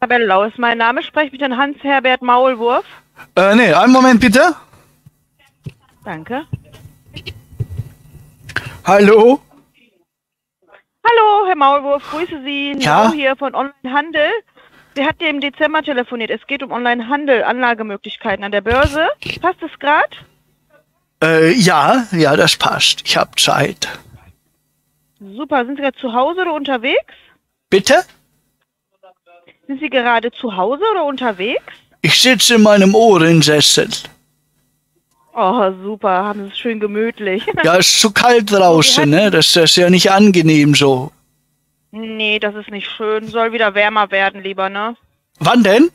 Isabel Lau ist mein Name. Spreche mit Herrn Hans-Herbert Maulwurf. Nee, einen Moment bitte. Danke. Hallo? Hallo, Herr Maulwurf, grüße Sie. Ja? Lau hier von Onlinehandel. Wir hatten ja im Dezember telefoniert. Es geht um Onlinehandel, Anlagemöglichkeiten an der Börse. Passt es gerade? Ja, das passt. Ich habe Zeit. Super. Sind Sie gerade zu Hause oder unterwegs? Bitte? Sind Sie gerade zu Hause oder unterwegs? Ich sitze in meinem Ohrensessel. Oh, super. Haben Sie es schön gemütlich. Ja, ist zu kalt draußen, ne? Das ist ja nicht angenehm so. Nee, das ist nicht schön. Soll wieder wärmer werden, lieber, ne? Wann denn?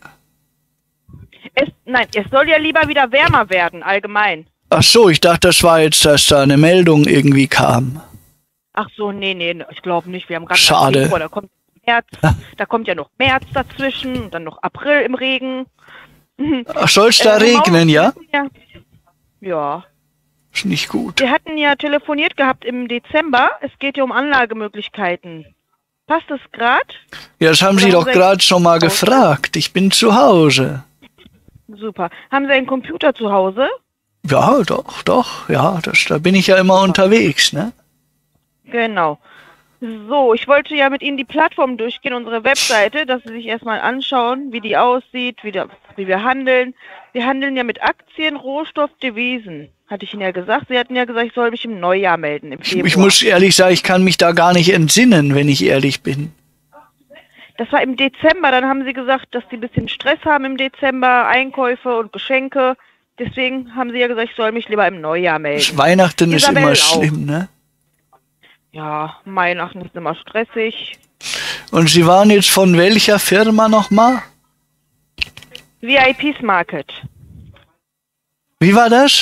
Es soll ja lieber wieder wärmer werden, allgemein. Ach so, ich dachte, das war jetzt, dass da eine Meldung irgendwie kam. Ach so, nee, ich glaube nicht. Wir haben gerade Schade. Februar, da kommt ja noch März dazwischen und dann noch April im Regen. Ach, soll es da regnen, ja? Ja. Ist nicht gut. Wir hatten ja telefoniert gehabt im Dezember. Es geht ja um Anlagemöglichkeiten. Passt es gerade? Ja, das haben Sie doch gerade schon mal gefragt. Ich bin zu Hause. Super. Haben Sie einen Computer zu Hause? Ja, doch. Ja, da bin ich ja immer unterwegs, ne? Genau. So, ich wollte ja mit Ihnen die Plattform durchgehen, unsere Webseite, dass Sie sich erstmal anschauen, wie die aussieht, wie wir handeln. Wir handeln ja mit Aktien, Rohstoff, Devisen. Hatte ich Ihnen ja gesagt. Sie hatten ja gesagt, ich soll mich im Neujahr melden, im Februar. Ich muss ehrlich sagen, ich kann mich da gar nicht entsinnen, wenn ich ehrlich bin. Das war im Dezember. Dann haben Sie gesagt, dass Sie ein bisschen Stress haben im Dezember, Einkäufe und Geschenke. Deswegen haben Sie ja gesagt, ich soll mich lieber im Neujahr melden. Weihnachten ist immer schlimm, ne? Ja, Weihnachten ist immer stressig. Und Sie waren jetzt von welcher Firma nochmal? VIP's Market. Wie war das?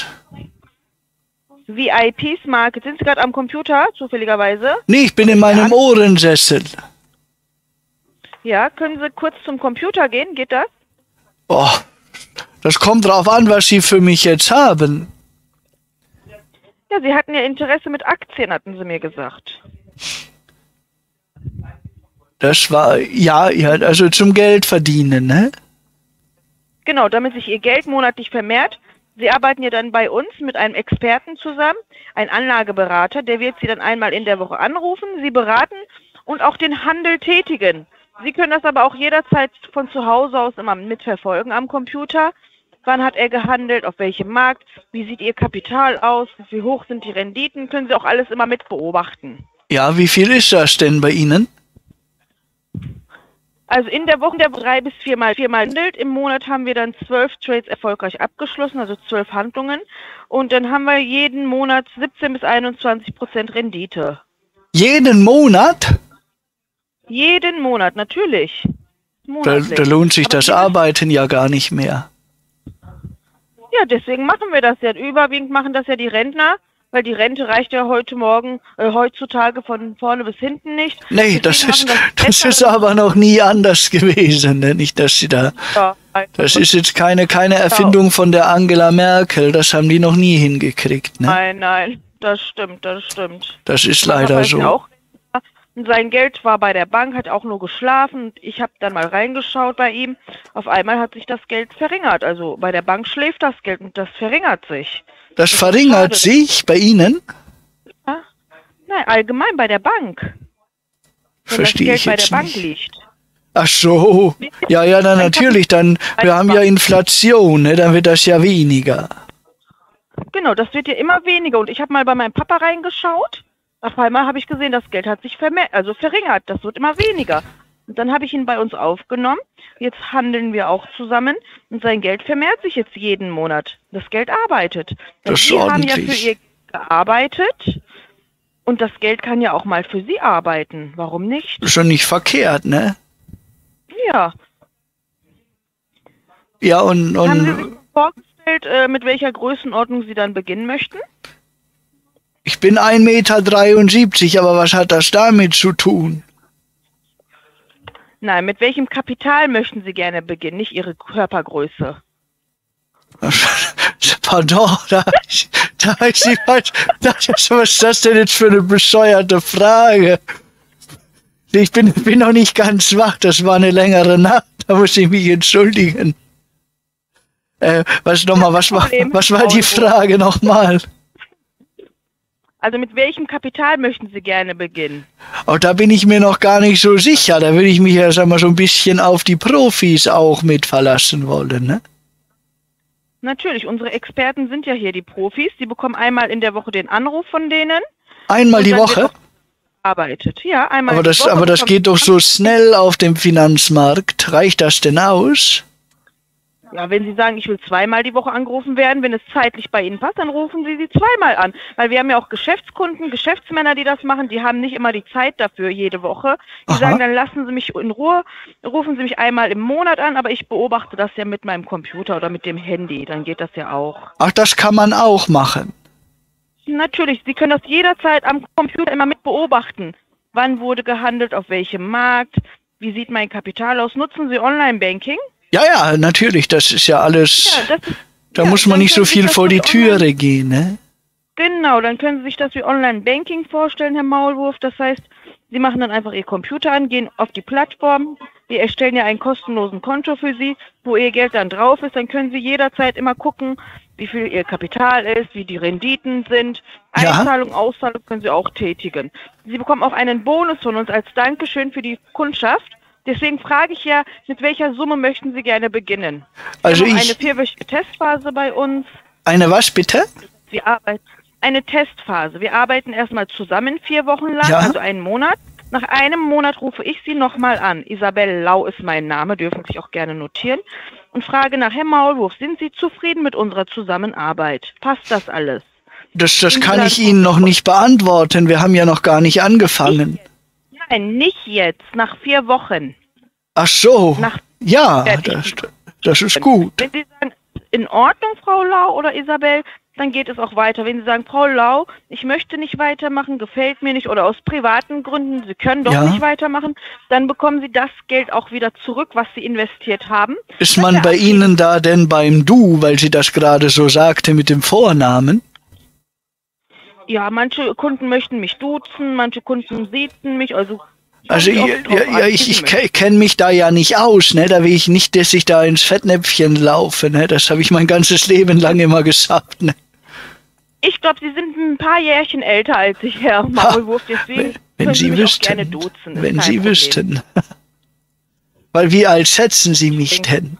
VIP's Market. Sind Sie gerade am Computer, zufälligerweise? Nee, ich bin in meinem Ohrensessel. Ja, können Sie kurz zum Computer gehen? Geht das? Oh, das kommt drauf an, was Sie für mich jetzt haben. Ja, Sie hatten ja Interesse mit Aktien, hatten Sie mir gesagt. Das war, ja, also zum Geld verdienen, ne? Genau, damit sich Ihr Geld monatlich vermehrt. Sie arbeiten ja dann bei uns mit einem Experten zusammen, ein Anlageberater, der wird Sie dann einmal in der Woche anrufen, Sie beraten und auch den Handel tätigen. Sie können das aber auch jederzeit von zu Hause aus immer mitverfolgen am Computer. Wann hat er gehandelt, auf welchem Markt, wie sieht Ihr Kapital aus, wie hoch sind die Renditen, können Sie auch alles immer mit beobachten. Ja, wie viel ist das denn bei Ihnen? Also in der Woche 3 bis 4 Mal handelt. Im Monat haben wir dann 12 Trades erfolgreich abgeschlossen, also 12 Handlungen. Und dann haben wir jeden Monat 17 bis 21% Rendite. Jeden Monat? Jeden Monat, natürlich. Da lohnt sich das Arbeiten ja gar nicht mehr. Ja, deswegen machen wir das ja. Überwiegend machen das ja die Rentner, weil die Rente reicht ja heutzutage von vorne bis hinten nicht. Nee, das ist aber noch nie anders gewesen, ne? Nicht, dass Sie da... Ja, das ist jetzt keine Erfindung von der Angela Merkel, das haben die noch nie hingekriegt, ne? Nein, das stimmt. Das ist leider so. Auch, sein Geld war bei der Bank, hat auch nur geschlafen. Ich habe dann mal reingeschaut bei ihm. Auf einmal hat sich das Geld verringert. Also bei der Bank schläft das Geld und das verringert sich. Das verringert sich bei Ihnen? Ja? Nein, allgemein bei der Bank. Verstehe ich jetzt nicht. Wenn das Geld bei der Bank liegt. Ach so. Ja, dann natürlich. Wir haben ja Inflation, ne? Dann wird das ja weniger. Genau, das wird ja immer weniger. Und ich habe mal bei meinem Papa reingeschaut. Auf einmal habe ich gesehen, das Geld hat sich verringert. Das wird immer weniger. Und dann habe ich ihn bei uns aufgenommen. Jetzt handeln wir auch zusammen. Und sein Geld vermehrt sich jetzt jeden Monat. Das Geld arbeitet. Das ist Sie haben ja ordentlich. für ihr gearbeitet. Und das Geld kann ja auch mal für Sie arbeiten. Warum nicht? Ist schon nicht verkehrt, ne? Ja. Ja, und Haben Sie sich vorgestellt, mit welcher Größenordnung Sie dann beginnen möchten? ich bin 1,73 Meter, aber was hat das damit zu tun? Nein, mit welchem Kapital möchten Sie gerne beginnen, nicht Ihre Körpergröße? Pardon, was ist das denn jetzt für eine bescheuerte Frage? Ich bin noch nicht ganz wach, das war eine längere Nacht. Da muss ich mich entschuldigen. Was war die Frage nochmal? Also mit welchem Kapital möchten Sie gerne beginnen? Oh, da bin ich mir noch gar nicht so sicher. Da würde ich mich ja, sag mal, so ein bisschen auf die Profis auch mit verlassen wollen, ne? Natürlich, unsere Experten sind ja hier die Profis. Sie bekommen einmal in der Woche den Anruf von denen. Einmal die Woche? Arbeitet. Ja, einmal aber die Woche. Aber das geht doch so schnell auf dem Finanzmarkt. Reicht das denn aus? Ja, wenn Sie sagen, ich will zweimal die Woche angerufen werden, wenn es zeitlich bei Ihnen passt, dann rufen Sie sie zweimal an. Weil wir haben ja auch Geschäftskunden, Geschäftsmänner, die das machen, die haben nicht immer die Zeit dafür jede Woche. Die sagen, dann lassen Sie mich in Ruhe, rufen Sie mich einmal im Monat an, aber ich beobachte das ja mit meinem Computer oder mit dem Handy, dann geht das ja auch. Ach, das kann man auch machen? Natürlich, Sie können das jederzeit am Computer immer mit beobachten. Wann wurde gehandelt, auf welchem Markt, wie sieht mein Kapital aus? Nutzen Sie Online-Banking? Ja, natürlich, das ist ja alles, da muss man nicht so viel vor die Türe gehen, ne? Genau, dann können Sie sich das wie Online-Banking vorstellen, Herr Maulwurf. Das heißt, Sie machen dann einfach Ihr Computer an, gehen auf die Plattform, wir erstellen ja einen kostenlosen Konto für Sie, wo Ihr Geld dann drauf ist. Dann können Sie jederzeit immer gucken, wie viel Ihr Kapital ist, wie die Renditen sind. Einzahlung, Auszahlung können Sie auch tätigen. Sie bekommen auch einen Bonus von uns als Dankeschön für die Kundschaft. Deswegen frage ich ja, mit welcher Summe möchten Sie gerne beginnen? Also wir haben eine 4-wöchige Testphase bei uns. Eine was bitte? Eine Testphase. Wir arbeiten erstmal zusammen 4 Wochen lang, also einen Monat. Nach einem Monat rufe ich Sie nochmal an. Isabel Lau ist mein Name, dürfen Sie sich auch gerne notieren. Und frage nach, Herr Maulwurf, sind Sie zufrieden mit unserer Zusammenarbeit? Passt das alles? Das kann ich Ihnen noch nicht beantworten. Wir haben ja noch gar nicht angefangen. Nein, nicht jetzt, nach 4 Wochen. Ach so, das ist gut. Wenn Sie sagen, in Ordnung, Frau Lau oder Isabel, dann geht es auch weiter. Wenn Sie sagen, Frau Lau, ich möchte nicht weitermachen, gefällt mir nicht oder aus privaten Gründen, Sie können doch nicht weitermachen, dann bekommen Sie das Geld auch wieder zurück, was Sie investiert haben. Ist man bei Ihnen da denn beim Du, weil sie das gerade so sagte mit dem Vornamen? Ja, manche Kunden möchten mich duzen, manche Kunden siezen mich, also ich kenne mich da ja nicht aus, ne? Da will ich nicht, dass ich da ins Fettnäpfchen laufe, ne? Das habe ich mein ganzes Leben lang immer gesagt, ne? Ich glaube, Sie sind ein paar Jährchen älter als ich, Herr Maulwurf, deswegen wenn Sie mich wüssten, auch gerne duzen. Wenn Sie wüssten. Weil wie alt schätzen Sie mich denn?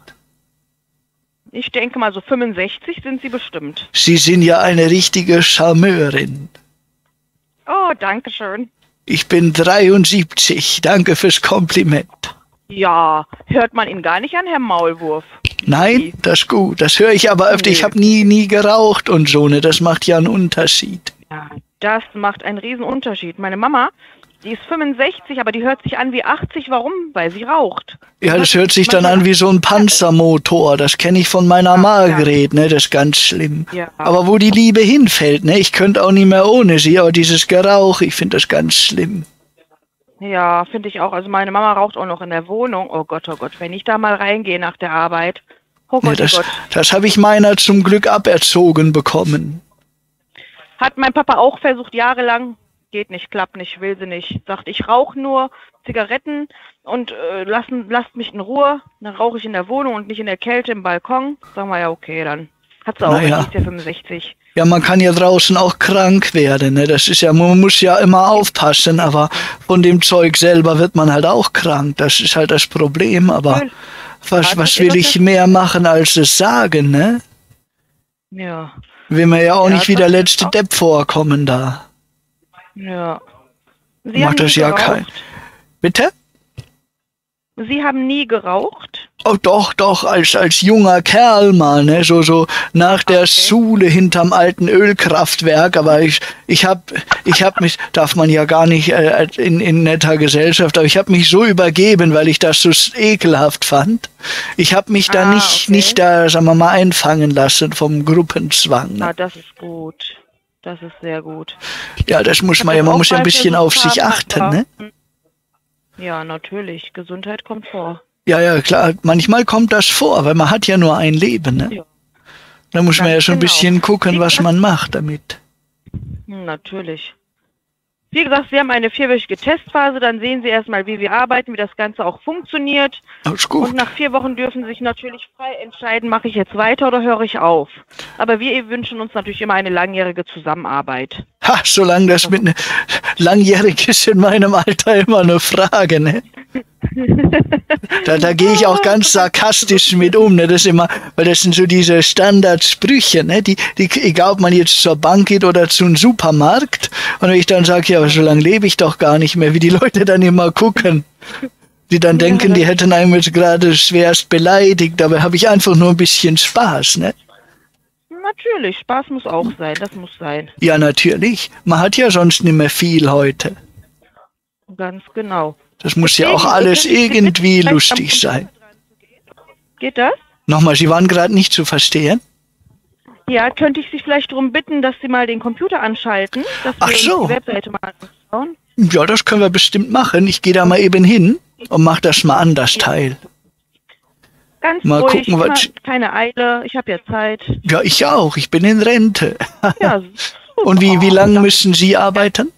Ich denke mal, so 65 sind Sie bestimmt. Sie sind ja eine richtige Charmeurin. Oh, danke schön. Ich bin 73. Danke fürs Kompliment. Ja, hört man ihn gar nicht an, Herr Maulwurf? Nein, das ist gut. Das höre ich aber öfter. Ich habe nie geraucht und so, ne? Das macht ja einen Unterschied. Ja, das macht einen riesen Unterschied. Meine Mama, die ist 65, aber die hört sich an wie 80. Warum? Weil sie raucht. Ja, das hört sich dann an wie so ein Panzermotor. Das kenne ich von meiner Margret, ne? Das ist ganz schlimm. Ja. Aber wo die Liebe hinfällt, ne? Ich könnte auch nicht mehr ohne sie, aber dieses Gerauch, ich finde das ganz schlimm. Ja, finde ich auch. Also meine Mama raucht auch noch in der Wohnung. Oh Gott, wenn ich da mal reingehe nach der Arbeit. Oh Gott, ja, das habe ich meiner zum Glück aberzogen bekommen. Hat mein Papa auch versucht, jahrelang. Geht nicht, klappt nicht, will sie nicht. Sagt, ich rauche nur Zigaretten und lasst mich in Ruhe. Dann rauche ich in der Wohnung und nicht in der Kälte im Balkon. Sagen wir ja, okay, dann hat sie auch, die ist ja 65. Ja, man kann ja draußen auch krank werden, ne? Das ist ja, man muss ja immer aufpassen, aber von dem Zeug selber wird man halt auch krank. Das ist halt das Problem, aber was will ich mehr machen, als es sagen, ne? Ja. Will mir ja auch nicht wie der letzte Depp vorkommen da. Ja. Sie macht das ja kein. Bitte? Sie haben nie geraucht? Oh doch, als junger Kerl mal, ne, so nach der Schule hinterm alten Ölkraftwerk, aber ich hab mich, darf man ja gar nicht in netter Gesellschaft, aber ich habe mich so übergeben, weil ich das so ekelhaft fand. Ich habe mich da nicht da, sagen wir mal, einfangen lassen vom Gruppenzwang. Ne? Na, das ist gut. Das ist sehr gut. Ja, das muss man muss ja ein bisschen auf sich achten, ne? Ja, natürlich. Gesundheit kommt vor. Ja, klar. Manchmal kommt das vor, weil man hat ja nur ein Leben, ne? Ja. Da muss man ja schon ein bisschen gucken, was man macht damit. Natürlich. Wie gesagt, Sie haben eine 4-wöchige Testphase, dann sehen Sie erstmal, wie wir arbeiten, wie das Ganze auch funktioniert. Alles gut. Und nach 4 Wochen dürfen Sie sich natürlich frei entscheiden, mache ich jetzt weiter oder höre ich auf. Aber wir wünschen uns natürlich immer eine langjährige Zusammenarbeit. Ha, solange das mit langjährig ist in meinem Alter immer eine Frage, ne? Da gehe ich auch ganz sarkastisch mit um, ne? Das ist immer, weil das sind so diese Standardsprüche, ne? Die, egal ob man jetzt zur Bank geht oder zu einem Supermarkt, und wenn ich dann sage, ja, aber so lange lebe ich doch gar nicht mehr, wie die Leute dann immer gucken. Die dann denken, die hätten einen jetzt gerade schwerst beleidigt, dabei habe ich einfach nur ein bisschen Spaß, ne? Natürlich, Spaß muss auch sein, das muss sein. Ja, natürlich. Man hat ja sonst nicht mehr viel heute. Ganz genau. Das muss ja auch alles irgendwie lustig sein. Geht das? Nochmal, Sie waren gerade nicht zu verstehen? Ja, könnte ich Sie vielleicht darum bitten, dass Sie mal den Computer anschalten, dass wir uns die Webseite mal anschauen? Ja, das können wir bestimmt machen. Ich gehe da mal eben hin und mach das mal an, das Teil. Ganz mal ruhig, gucken, was... keine Eile, ich habe ja Zeit. Ja, ich auch, ich bin in Rente. Ja, und wie lange müssen Sie arbeiten?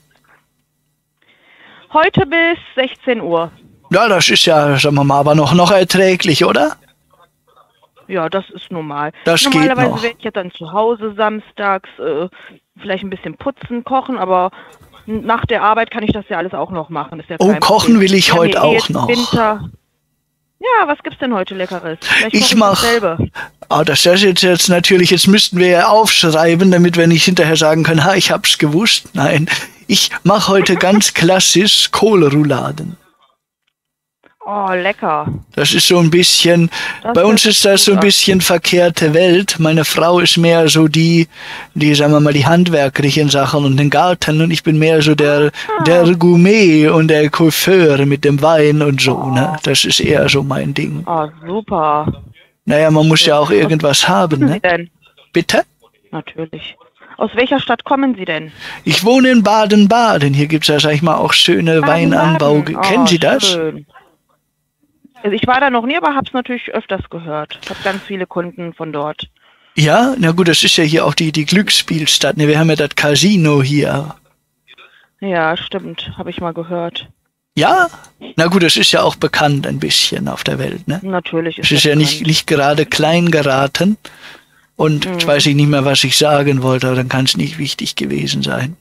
Heute bis 16 Uhr. Ja, das ist ja, sagen wir mal, aber noch erträglich, oder? Ja, das ist normal. Das Normalerweise geht noch. werde ich ja dann zu Hause samstags vielleicht ein bisschen putzen, kochen, aber nach der Arbeit kann ich das ja alles auch noch machen. Ist ja Oh, kein kochen Problem. will ich heute auch jetzt noch. Winter. Ja, was gibt's denn heute Leckeres? Vielleicht Ich mach... das ist jetzt natürlich, jetzt müssten wir ja aufschreiben, damit wir nicht hinterher sagen können, ha, ich hab's gewusst. Nein, ich mache heute ganz klassisch Kohlrouladen. Oh, lecker. Das ist so ein bisschen, bei uns ist das so ein bisschen verkehrte Welt. Meine Frau ist mehr so die, sagen wir mal, die handwerklichen Sachen und den Garten, und ich bin mehr so der Gourmet und der Coiffeur mit dem Wein und so, ne? Das ist eher so mein Ding. Oh, super. Naja, man muss ja auch irgendwas haben, ne? Sie denn? Bitte? Natürlich. Aus welcher Stadt kommen Sie denn? Ich wohne in Baden-Baden. Hier gibt's ja, sag ich mal, auch schöne Weinanbau. Kennen Sie das? Schön. Also ich war da noch nie, aber habe es natürlich öfters gehört. Ich habe ganz viele Kunden von dort. Ja, na gut, das ist ja hier auch die Glücksspielstadt. Ne, wir haben ja das Casino hier. Ja, stimmt. Habe ich mal gehört. Ja? Na gut, das ist ja auch bekannt ein bisschen auf der Welt, ne? Natürlich ist es ist ja nicht gerade klein geraten. Und jetzt weiß ich nicht mehr, was ich sagen wollte, aber dann kann es nicht wichtig gewesen sein.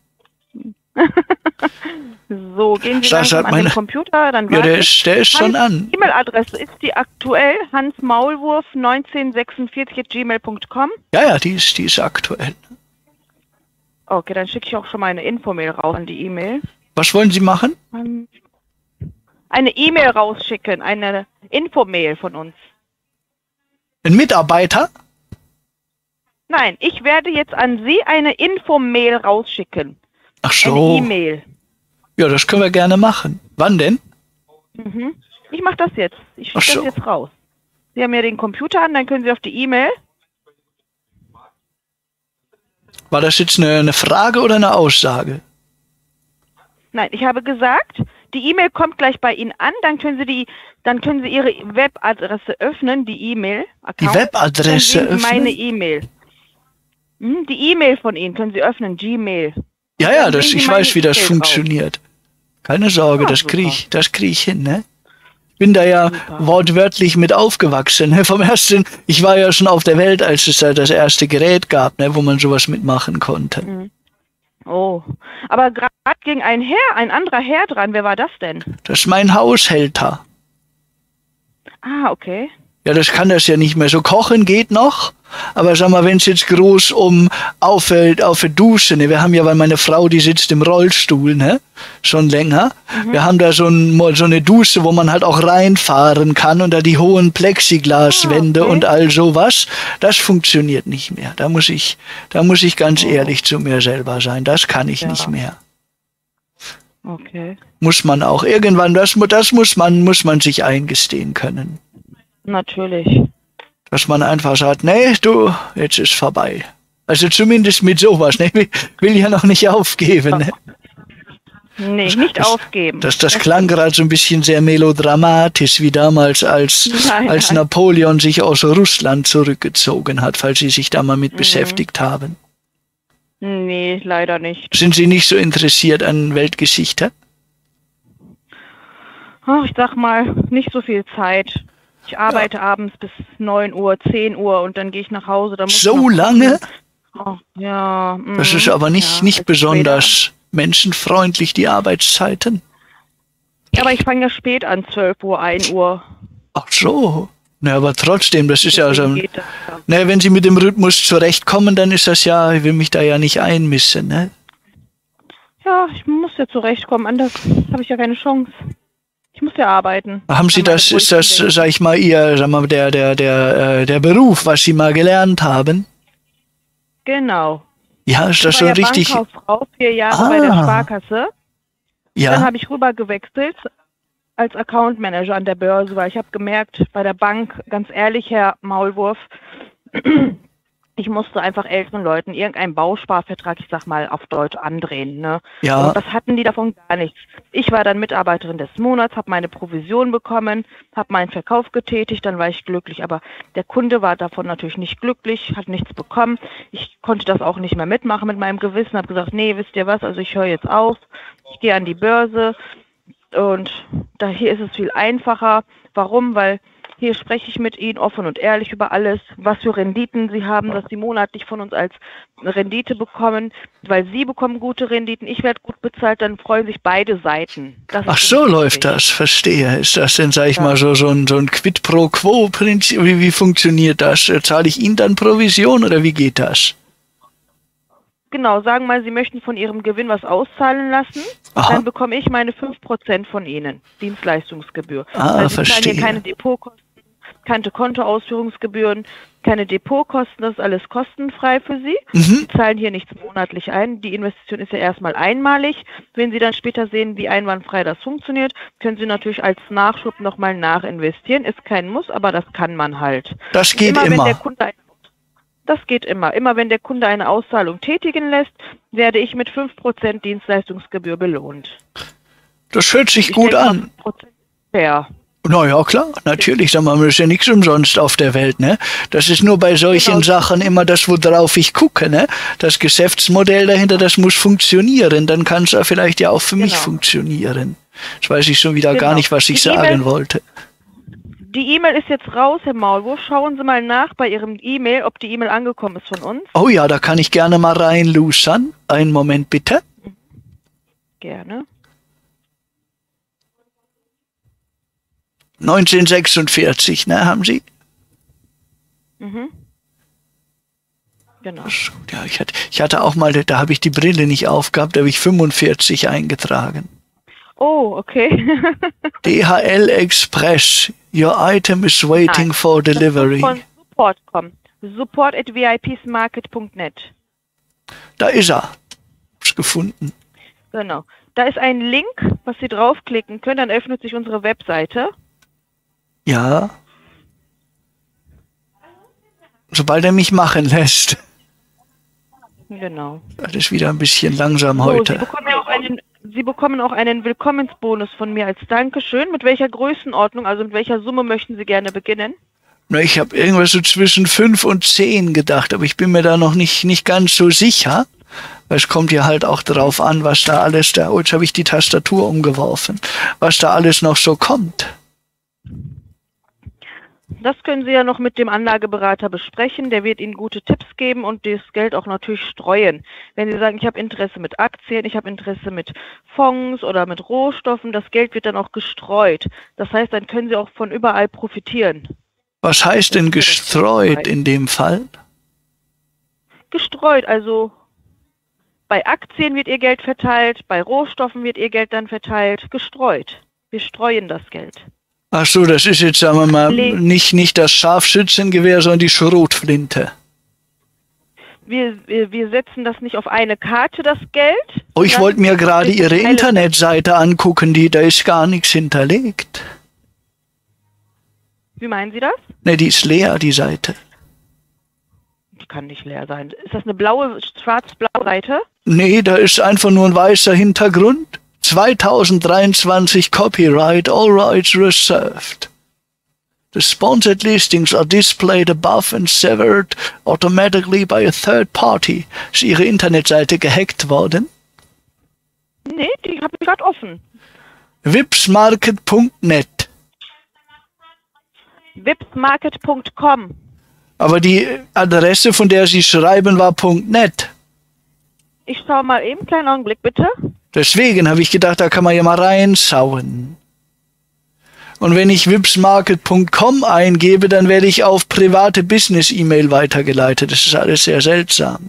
So, gehen Sie langsam an den Computer, dann ja, der ist schon an. Die E-Mail-Adresse, ist die aktuell? hansmaulwurf1946@gmail.com? Ja, die ist aktuell. Okay, dann schicke ich auch schon mal eine Infomail raus an die E-Mail. Was wollen Sie machen? Eine E-Mail rausschicken, eine Infomail von uns. Ein Mitarbeiter? Nein, ich werde jetzt an Sie eine Infomail rausschicken. Ach so. Eine E-Mail. Ja, das können wir gerne machen. Wann denn? Ich mache das jetzt. Ich schicke das jetzt raus. Sie haben ja den Computer an, dann können Sie auf die E-Mail. War das jetzt eine Frage oder eine Aussage? Nein, ich habe gesagt, die E-Mail kommt gleich bei Ihnen an, dann können Sie Ihre Webadresse öffnen, die E-Mail. Die Webadresse öffnen? Meine E-Mail. Die E-Mail von Ihnen können Sie öffnen, Gmail. Ja, ich weiß, wie das funktioniert. Keine Sorge, das krieg ich hin, ne? Ich bin da ja wortwörtlich mit aufgewachsen, ne? Ich war ja schon auf der Welt, als es da das erste Gerät gab, ne, wo man sowas mitmachen konnte. Oh, aber gerade ging ein anderer Herr dran. Wer war das denn? Das ist mein Haushälter. Ah, okay. Ja, das kann das ja nicht mehr. So kochen geht noch, aber sag mal, wenn es jetzt groß auf der Dusche, ne, wir haben ja, weil meine Frau, die sitzt im Rollstuhl, ne, schon länger. Wir haben da so eine Dusche, wo man halt auch reinfahren kann und da die hohen Plexiglaswände und all sowas. Das funktioniert nicht mehr. Da muss ich ganz ehrlich zu mir selber sein. Das kann ich nicht mehr. Okay. Muss man auch irgendwann, das muss man sich eingestehen können. Natürlich. Dass man einfach sagt, nee, du, jetzt ist vorbei. Also zumindest mit sowas, ne? Will ja noch nicht aufgeben, ne? Nee, nicht aufgeben. Das klang gerade so ein bisschen sehr melodramatisch, wie damals, als Napoleon sich aus Russland zurückgezogen hat, falls Sie sich da mal mit beschäftigt haben. Nee, leider nicht. Sind Sie nicht so interessiert an Weltgeschichte? Ach, ich sag mal, nicht so viel Zeit. Ich arbeite abends bis 9 Uhr, 10 Uhr und dann gehe ich nach Hause. Dann muss ich So noch lange? kochen. Oh, ja. Das ist aber nicht als besonders menschenfreundlich, die Arbeitszeiten. Ja, aber ich fange ja spät an, 12 Uhr, 1 Uhr. Ach so. Na, aber trotzdem, das ist ja so. Deswegen geht das ja. Na, wenn Sie mit dem Rhythmus zurechtkommen, dann ist das ja, ich will mich da ja nicht einmissen, ne? Ja, ich muss ja zurechtkommen, anders habe ich ja keine Chance. Ich muss ja arbeiten. Haben Sie das, ist das, sag ich mal, Ihr, sag mal, der Beruf, was Sie mal gelernt haben? Genau. Ja, ist das Ich so war ja richtig? Bankkauffrau 4 Jahre bei der Sparkasse. Dann Ja, habe ich rüber gewechselt als Account Manager an der Börse, weil ich habe gemerkt, bei der Bank, ganz ehrlich, Herr Maulwurf, ich musste einfach älteren Leuten irgendeinen Bausparvertrag, ich sag mal auf Deutsch, andrehen. Ne? ja. Und das hatten die davon gar nichts. Ich war dann Mitarbeiterin des Monats, habe meine Provision bekommen, habe meinen Verkauf getätigt, dann war ich glücklich. Aber der Kunde war davon natürlich nicht glücklich, hat nichts bekommen. Ich konnte das auch nicht mehr mitmachen mit meinem Gewissen, habe gesagt, nee, wisst ihr was, also ich höre jetzt auf, ich gehe an die Börse und da hier ist es viel einfacher. Warum? Weil hier spreche ich mit Ihnen offen und ehrlich über alles, was für Renditen Sie haben, dass Sie monatlich von uns als Rendite bekommen, weil Sie bekommen gute Renditen, ich werde gut bezahlt, dann freuen sich beide Seiten. Das Ach ist so für mich läuft wichtig. das, verstehe. Ist das denn, sag ich Ja. mal, so ein Quid pro Quo-Prinzip? Wie funktioniert das? Zahle ich Ihnen dann Provision oder wie geht das? Genau, sagen wir mal, Sie möchten von Ihrem Gewinn was auszahlen lassen, Aha. dann bekomme ich meine 5% von Ihnen, Dienstleistungsgebühr. Ah, Also Sie zahlen verstehe. hier keine Depotkosten, keine Kontoausführungsgebühren, keine Depotkosten, das ist alles kostenfrei für Sie. Sie zahlen hier nichts monatlich ein. Die Investition ist ja erstmal einmalig. Wenn Sie dann später sehen, wie einwandfrei das funktioniert, können Sie natürlich als Nachschub nochmal nachinvestieren. Ist kein Muss, aber das kann man halt. Das geht Wenn immer. der Kunde Das geht immer. Immer wenn der Kunde eine Auszahlung tätigen lässt, werde ich mit 5% Dienstleistungsgebühr belohnt. Das hört sich Ich gut denke mal, an. 5% fair. Na ja, klar, natürlich, sag mal, das ist ja nichts umsonst auf der Welt, ne? Das ist nur bei solchen Genau. Sachen immer das, worauf ich gucke, ne? Das Geschäftsmodell dahinter, das muss funktionieren, dann kann es ja vielleicht ja auch für mich Genau. funktionieren. Jetzt weiß ich schon wieder gar Genau. nicht, was ich Die sagen E-Mail- wollte. Die E-Mail ist jetzt raus, Herr Maulwurf. Schauen Sie mal nach bei Ihrem E-Mail, ob die E-Mail angekommen ist von uns. Oh ja, da kann ich gerne mal reinlusern. Einen Moment bitte. Gerne. 1946, ne, haben Sie? Mhm. Genau. Ja, ich hatte auch mal, da habe ich die Brille nicht aufgehabt, da habe ich 45 eingetragen. Oh, okay. DHL Express, your item is waiting Nein, for Das muss delivery. von Support kommen. support@vipsmarket.net. Da ist er. Hab's gefunden. Genau. Da ist ein Link, was Sie draufklicken können, dann öffnet sich unsere Webseite. Ja. Sobald er mich machen lässt. Genau. Das ist wieder ein bisschen langsam So, heute. Sie bekommen auch einen Willkommensbonus von mir als Dankeschön. Mit welcher Größenordnung, also mit welcher Summe möchten Sie gerne beginnen? Na, ich habe irgendwas so zwischen 5 und 10 gedacht, aber ich bin mir da noch nicht ganz so sicher. Weil es kommt ja halt auch drauf an, was da alles da. Oh, jetzt habe ich die Tastatur umgeworfen. Was da alles noch so kommt. Das können Sie ja noch mit dem Anlageberater besprechen. Der wird Ihnen gute Tipps geben und das Geld auch natürlich streuen. Wenn Sie sagen, ich habe Interesse mit Aktien, ich habe Interesse mit Fonds oder mit Rohstoffen, das Geld wird dann auch gestreut. Das heißt, dann können Sie auch von überall profitieren. Was heißt denn gestreut in dem Fall? Gestreut, also bei Aktien wird Ihr Geld verteilt, bei Rohstoffen wird Ihr Geld dann verteilt, gestreut. Wir streuen das Geld. Ach so, das ist jetzt, sagen wir mal, Le- nicht das Scharfschützengewehr, sondern die Schrotflinte. Wir setzen das nicht auf eine Karte, das Geld. Oh, ich sondern wollte mir gerade wir Ihre verteilen- Internetseite angucken, da ist gar nichts hinterlegt. Wie meinen Sie das? Ne, die ist leer, die Seite. Die kann nicht leer sein. Ist das eine blaue, schwarz-blaue Seite? Nee, da ist einfach nur ein weißer Hintergrund. 2023 Copyright, all rights reserved. The sponsored listings are displayed above and severed automatically by a third party. Ist Ihre Internetseite gehackt worden? Nee, die habe ich gerade offen. Vipsmarket.net. Vipsmarket.com. Aber die Adresse, von der Sie schreiben, war .net. Ich schaue mal eben, kleinen Augenblick bitte. Deswegen habe ich gedacht, da kann man ja mal reinschauen. Und wenn ich vipsmarket.com eingebe, dann werde ich auf private Business-E-Mail weitergeleitet. Das ist alles sehr seltsam.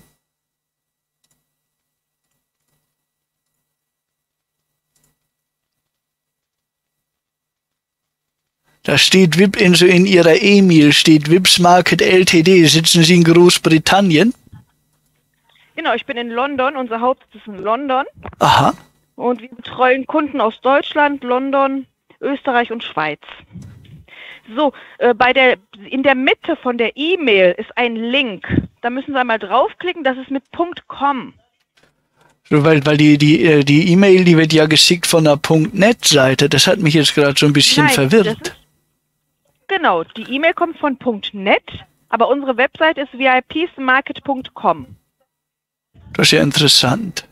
Da steht in Ihrer E-Mail steht Vipsmarket Ltd. Sitzen Sie in Großbritannien? Genau, ich bin in London. Unser Hauptsitz ist in London. Aha. Und wir betreuen Kunden aus Deutschland, London, Österreich und Schweiz. So, in der Mitte von der E-Mail ist ein Link. Da müssen Sie einmal draufklicken, das ist mit .com. So, weil die E-Mail, die wird ja geschickt von der .net-Seite. Das hat mich jetzt gerade so ein bisschen verwirrt. Genau, die E-Mail kommt von .net, aber unsere Website ist vipsmarket.com. Das ist ja interessant.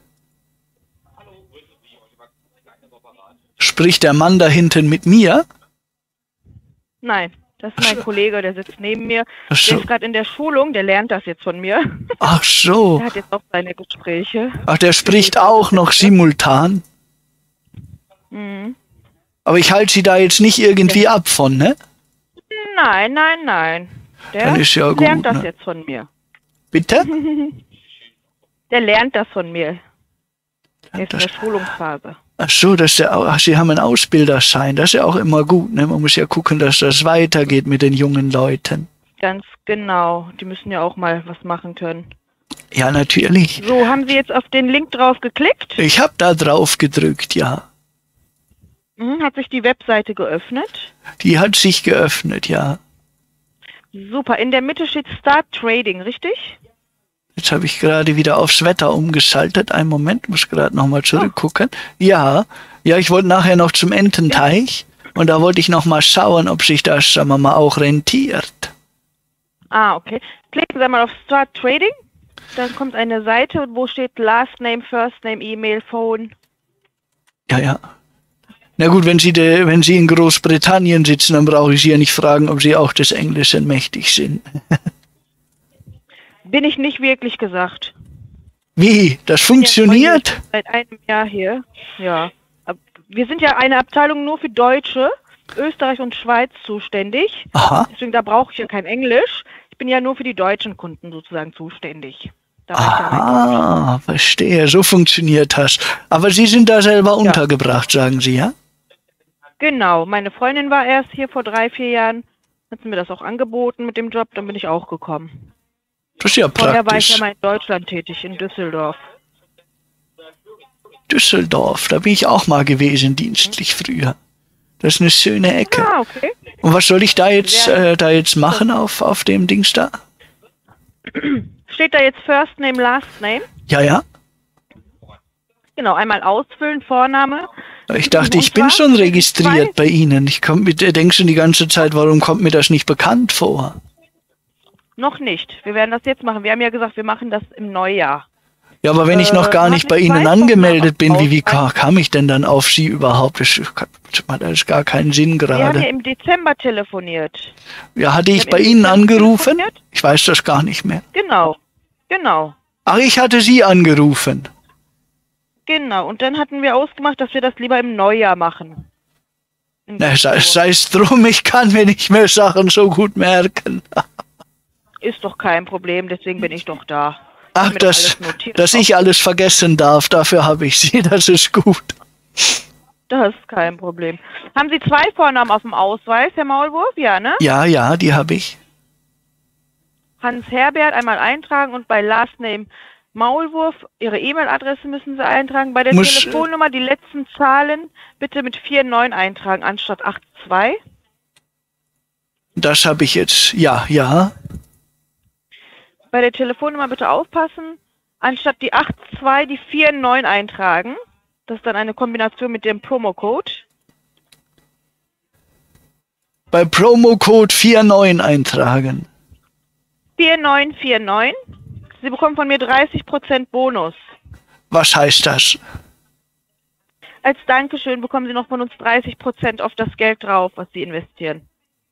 Spricht der Mann da hinten mit mir? Nein, das ist mein Kollege, der sitzt neben mir. Ach so. Der ist gerade in der Schulung, der lernt das jetzt von mir. Ach so. Der hat jetzt auch seine Gespräche. Ach, der spricht auch noch simultan? Mhm. Aber ich halte Sie da jetzt nicht irgendwie ab von, ne? Nein, nein, nein. Der Dann ist ja gut, lernt das ne? jetzt von mir. Bitte? Der lernt das von mir. Er ist in der Schulungsphase. Ach so, Sie haben einen Ausbilderschein. Das ist ja auch immer gut, ne? Man muss ja gucken, dass das weitergeht mit den jungen Leuten. Ganz genau. Die müssen ja auch mal was machen können. Ja, natürlich. So, haben Sie jetzt auf den Link drauf geklickt? Ich habe da drauf gedrückt, ja. Hat sich die Webseite geöffnet? Die hat sich geöffnet, ja. Super. In der Mitte steht Start Trading, richtig? Jetzt habe ich gerade wieder aufs Wetter umgeschaltet. Einen Moment, muss gerade nochmal zurückgucken. Ja, ich wollte nachher noch zum Ententeich. Und da wollte ich nochmal schauen, ob sich das, sagen wir mal, auch rentiert. Ah, okay. Klicken Sie mal auf Start Trading. Dann kommt eine Seite, wo steht Last Name, First Name, E-Mail, Phone. Ja. Na gut, wenn Sie in Großbritannien sitzen, dann brauche ich Sie ja nicht fragen, ob Sie auch des Englischen mächtig sind. Bin ich nicht wirklich gesagt. Wie? Das funktioniert? Seit einem Jahr hier. Ja. Wir sind ja eine Abteilung nur für Deutsche, Österreich und Schweiz zuständig. Aha. Deswegen, da brauche ich ja kein Englisch. Ich bin ja nur für die deutschen Kunden sozusagen zuständig. Ah, verstehe. So funktioniert das. Aber Sie sind da selber untergebracht, sagen Sie, ja? Genau. Meine Freundin war erst hier vor 3-4 Jahren. Hat sie mir das auch angeboten mit dem Job. Dann bin ich auch gekommen. Das ist ja praktisch. Vorher war ich ja mal in Deutschland tätig, in Düsseldorf. Düsseldorf, da bin ich auch mal gewesen, dienstlich früher. Das ist eine schöne Ecke. Ah, okay. Und was soll ich da jetzt machen auf dem Dings da? Steht da jetzt First Name, Last Name? Ja. Genau, einmal ausfüllen, Vorname. Ich dachte, ich bin schon registriert bei Ihnen. Denkst du die ganze Zeit, warum kommt mir das nicht bekannt vor? Noch nicht. Wir werden das jetzt machen. Wir haben ja gesagt, wir machen das im Neujahr. Ja, aber wenn ich noch gar nicht bei Ihnen angemeldet bin, wie kam ich denn dann auf Sie überhaupt? Das hat gar keinen Sinn gerade. Wir haben ja im Dezember telefoniert. Ja, hatte ich bei Ihnen angerufen? Ich weiß das gar nicht mehr. Genau. Ach, ich hatte Sie angerufen. Genau, und dann hatten wir ausgemacht, dass wir das lieber im Neujahr machen. Na, sei es drum, ich kann mir nicht mehr Sachen so gut merken. Ist doch kein Problem, deswegen bin ich doch da. Ach, dass ich alles vergessen darf, dafür habe ich Sie, das ist gut. Das ist kein Problem. Haben Sie 2 Vornamen auf dem Ausweis, Herr Maulwurf? Ja, ne? Ja, die habe ich. Hans Herbert einmal eintragen und bei Last Name Maulwurf, Ihre E-Mail-Adresse müssen Sie eintragen. Bei der Telefonnummer die letzten Zahlen bitte mit 49 eintragen, anstatt 82. Das habe ich jetzt, ja. Bei der Telefonnummer bitte aufpassen, anstatt die 82 die 49 eintragen. Das ist dann eine Kombination mit dem Promocode. bei Promocode 49 eintragen. 4949. Sie bekommen von mir 30% Bonus. Was heißt das? Als Dankeschön bekommen Sie noch von uns 30% auf das Geld drauf, was Sie investieren.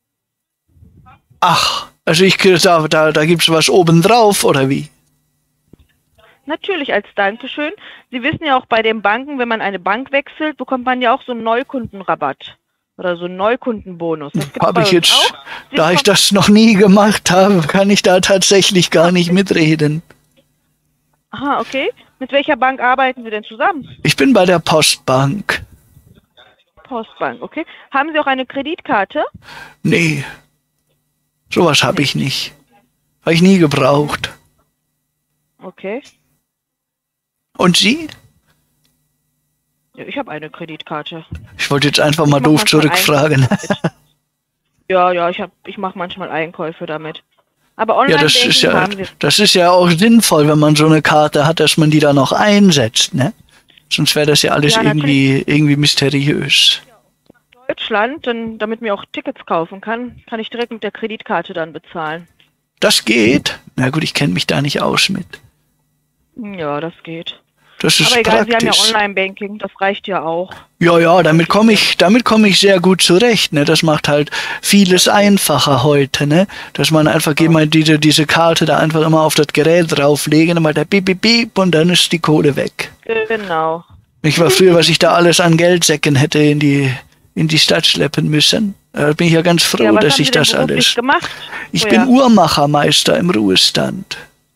Ach, also da gibt's was obendrauf, oder wie? Natürlich als Dankeschön. Sie wissen ja auch bei den Banken, wenn man eine Bank wechselt, bekommt man ja auch so einen Neukundenrabatt. Oder so einen Neukundenbonus. Das gibt's Habe bei ich uns jetzt, auch. da ich das noch nie gemacht habe, kann ich da tatsächlich gar nicht mitreden. Aha, okay. Mit welcher Bank arbeiten Sie denn zusammen? Ich bin bei der Postbank. Postbank, okay. Haben Sie auch eine Kreditkarte? Nee, sowas habe ich nicht. Habe ich nie gebraucht. Okay. Und Sie? Ja, ich habe eine Kreditkarte. Ich wollte jetzt einfach mal Ich mach doof manchmal zurückfragen. Ja, ich mache manchmal Einkäufe damit. Aber Ja, Online-Banking haben Sie. das ist ja auch sinnvoll, wenn man so eine Karte hat, dass man die dann auch einsetzt, ne? Sonst wäre das ja alles Ja, irgendwie mysteriös. Deutschland, damit mir auch Tickets kaufen kann ich direkt mit der Kreditkarte dann bezahlen. Das geht? Na gut, ich kenne mich da nicht aus mit. Ja, das geht. Das ist Aber egal, praktisch. Sie haben ja Online-Banking, das reicht ja auch. Ja, damit komme ich sehr gut zurecht, ne? Das macht halt vieles einfacher heute, ne? Dass man einfach diese Karte da einfach immer auf das Gerät drauflegen, dann mal der Bip, Bip, Bip und dann ist die Kohle weg. Genau. Ich war früher, was ich da alles an Geldsäcken hätte in die Stadt schleppen müssen. Da bin ich ja ganz froh, Ja, was dass haben ich Sie denn das beruflich alles. gemacht? Ich bin Uhrmachermeister im Ruhestand.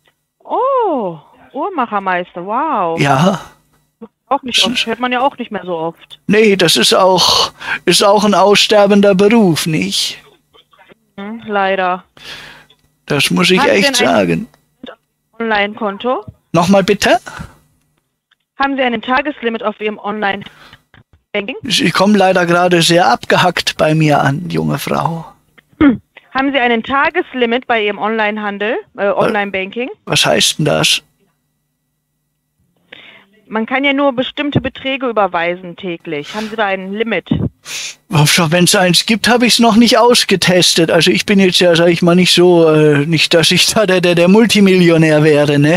Oh, Uhrmachermeister, wow. Ja. Auch nicht oft, hört man ja auch nicht mehr so oft. Nee, das ist auch ein aussterbender Beruf, nicht? Leider. Das muss ich Haben Sie echt denn ein sagen. Online-Konto? Nochmal bitte? Haben Sie einen Tageslimit auf Ihrem Online-Banking? Sie kommen leider gerade sehr abgehackt bei mir an, junge Frau. Haben Sie einen Tageslimit bei Ihrem Online-Handel, Online-Banking? Was heißt denn das? Man kann ja nur bestimmte Beträge überweisen täglich. Haben Sie da ein Limit? Wenn es eins gibt, habe ich es noch nicht ausgetestet. Also ich bin jetzt ja, sag ich mal, nicht so, nicht, dass ich da der Multimillionär wäre, ne?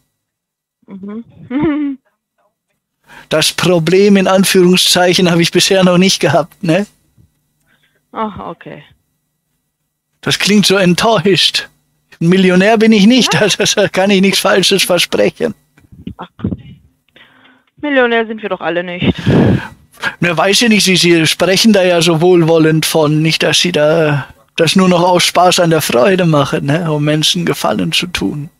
Mhm. Das Problem in Anführungszeichen habe ich bisher noch nicht gehabt, ne? Ach, okay. Das klingt so enttäuscht. Ein Millionär bin ich nicht, ja? Das kann ich nichts Falsches versprechen. Ach. Millionär sind wir doch alle nicht. Na, weiß ich nicht, Sie sprechen da ja so wohlwollend von, nicht, dass Sie da das nur noch aus Spaß an der Freude machen, ne? Um Menschen Gefallen zu tun.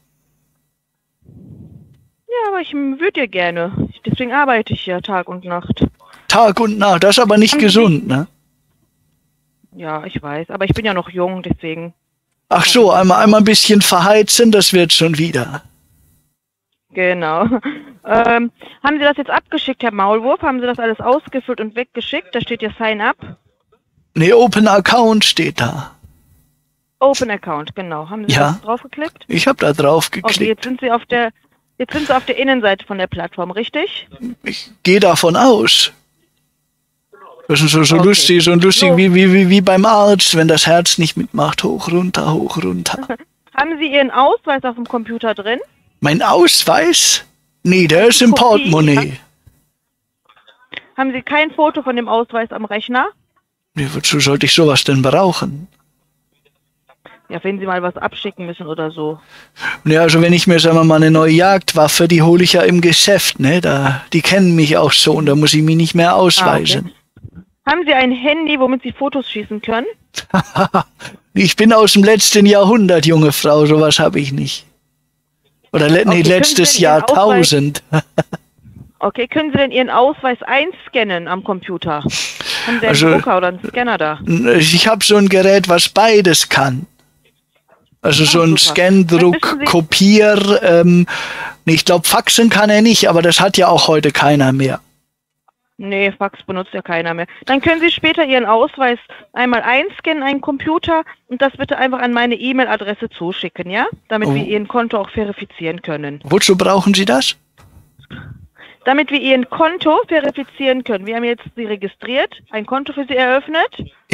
Ja, aber ich würde ja gerne. Deswegen arbeite ich ja Tag und Nacht. Tag und Nacht, das ist aber nicht gesund, ne? Ja, ich weiß, aber ich bin ja noch jung, deswegen. Ach so, einmal ein bisschen verheizen, das wird schon wieder. Genau. Haben Sie das jetzt abgeschickt, Herr Maulwurf? Haben Sie das alles ausgefüllt und weggeschickt? Da steht ja Sign Up. Nee, Open Account steht da. Open Account, genau. Haben Sie da drauf geklickt? Ich habe da drauf geklickt. Okay, jetzt sind Sie auf der Innenseite von der Plattform, richtig? Ich gehe davon aus. Das ist so lustig, wie beim Arzt, wenn das Herz nicht mitmacht. Hoch, runter, hoch, runter. Haben Sie Ihren Ausweis auf dem Computer drin? Mein Ausweis? Nee, der ist im Portemonnaie. Haben Sie kein Foto von dem Ausweis am Rechner? Nee, wozu sollte ich sowas denn brauchen? Ja, wenn Sie mal was abschicken müssen oder so. Ja, also wenn ich mir, sagen wir mal, eine neue Jagdwaffe, die hole ich ja im Geschäft, ne? Die kennen mich auch so und da muss ich mich nicht mehr ausweisen. Okay. Haben Sie ein Handy, womit Sie Fotos schießen können? Ich bin aus dem letzten Jahrhundert, junge Frau, sowas habe ich nicht. Oder letztes Jahrtausend. Okay, können Sie denn Ihren Ausweis einscannen am Computer? Haben Sie einen Drucker oder einen Scanner da? Ich habe so ein Gerät, was beides kann. Also so ein Scan-Druck, Kopier, ich glaube Faxen kann er nicht, aber das hat ja auch heute keiner mehr. Nee, Fax benutzt ja keiner mehr. Dann können Sie später Ihren Ausweis einmal einscannen, einen Computer, und das bitte einfach an meine E-Mail-Adresse zuschicken, ja? Damit wir Ihren Konto auch verifizieren können. Wozu brauchen Sie das? Damit wir Ihren Konto verifizieren können. Wir haben jetzt Sie registriert, ein Konto für Sie eröffnet. Ja.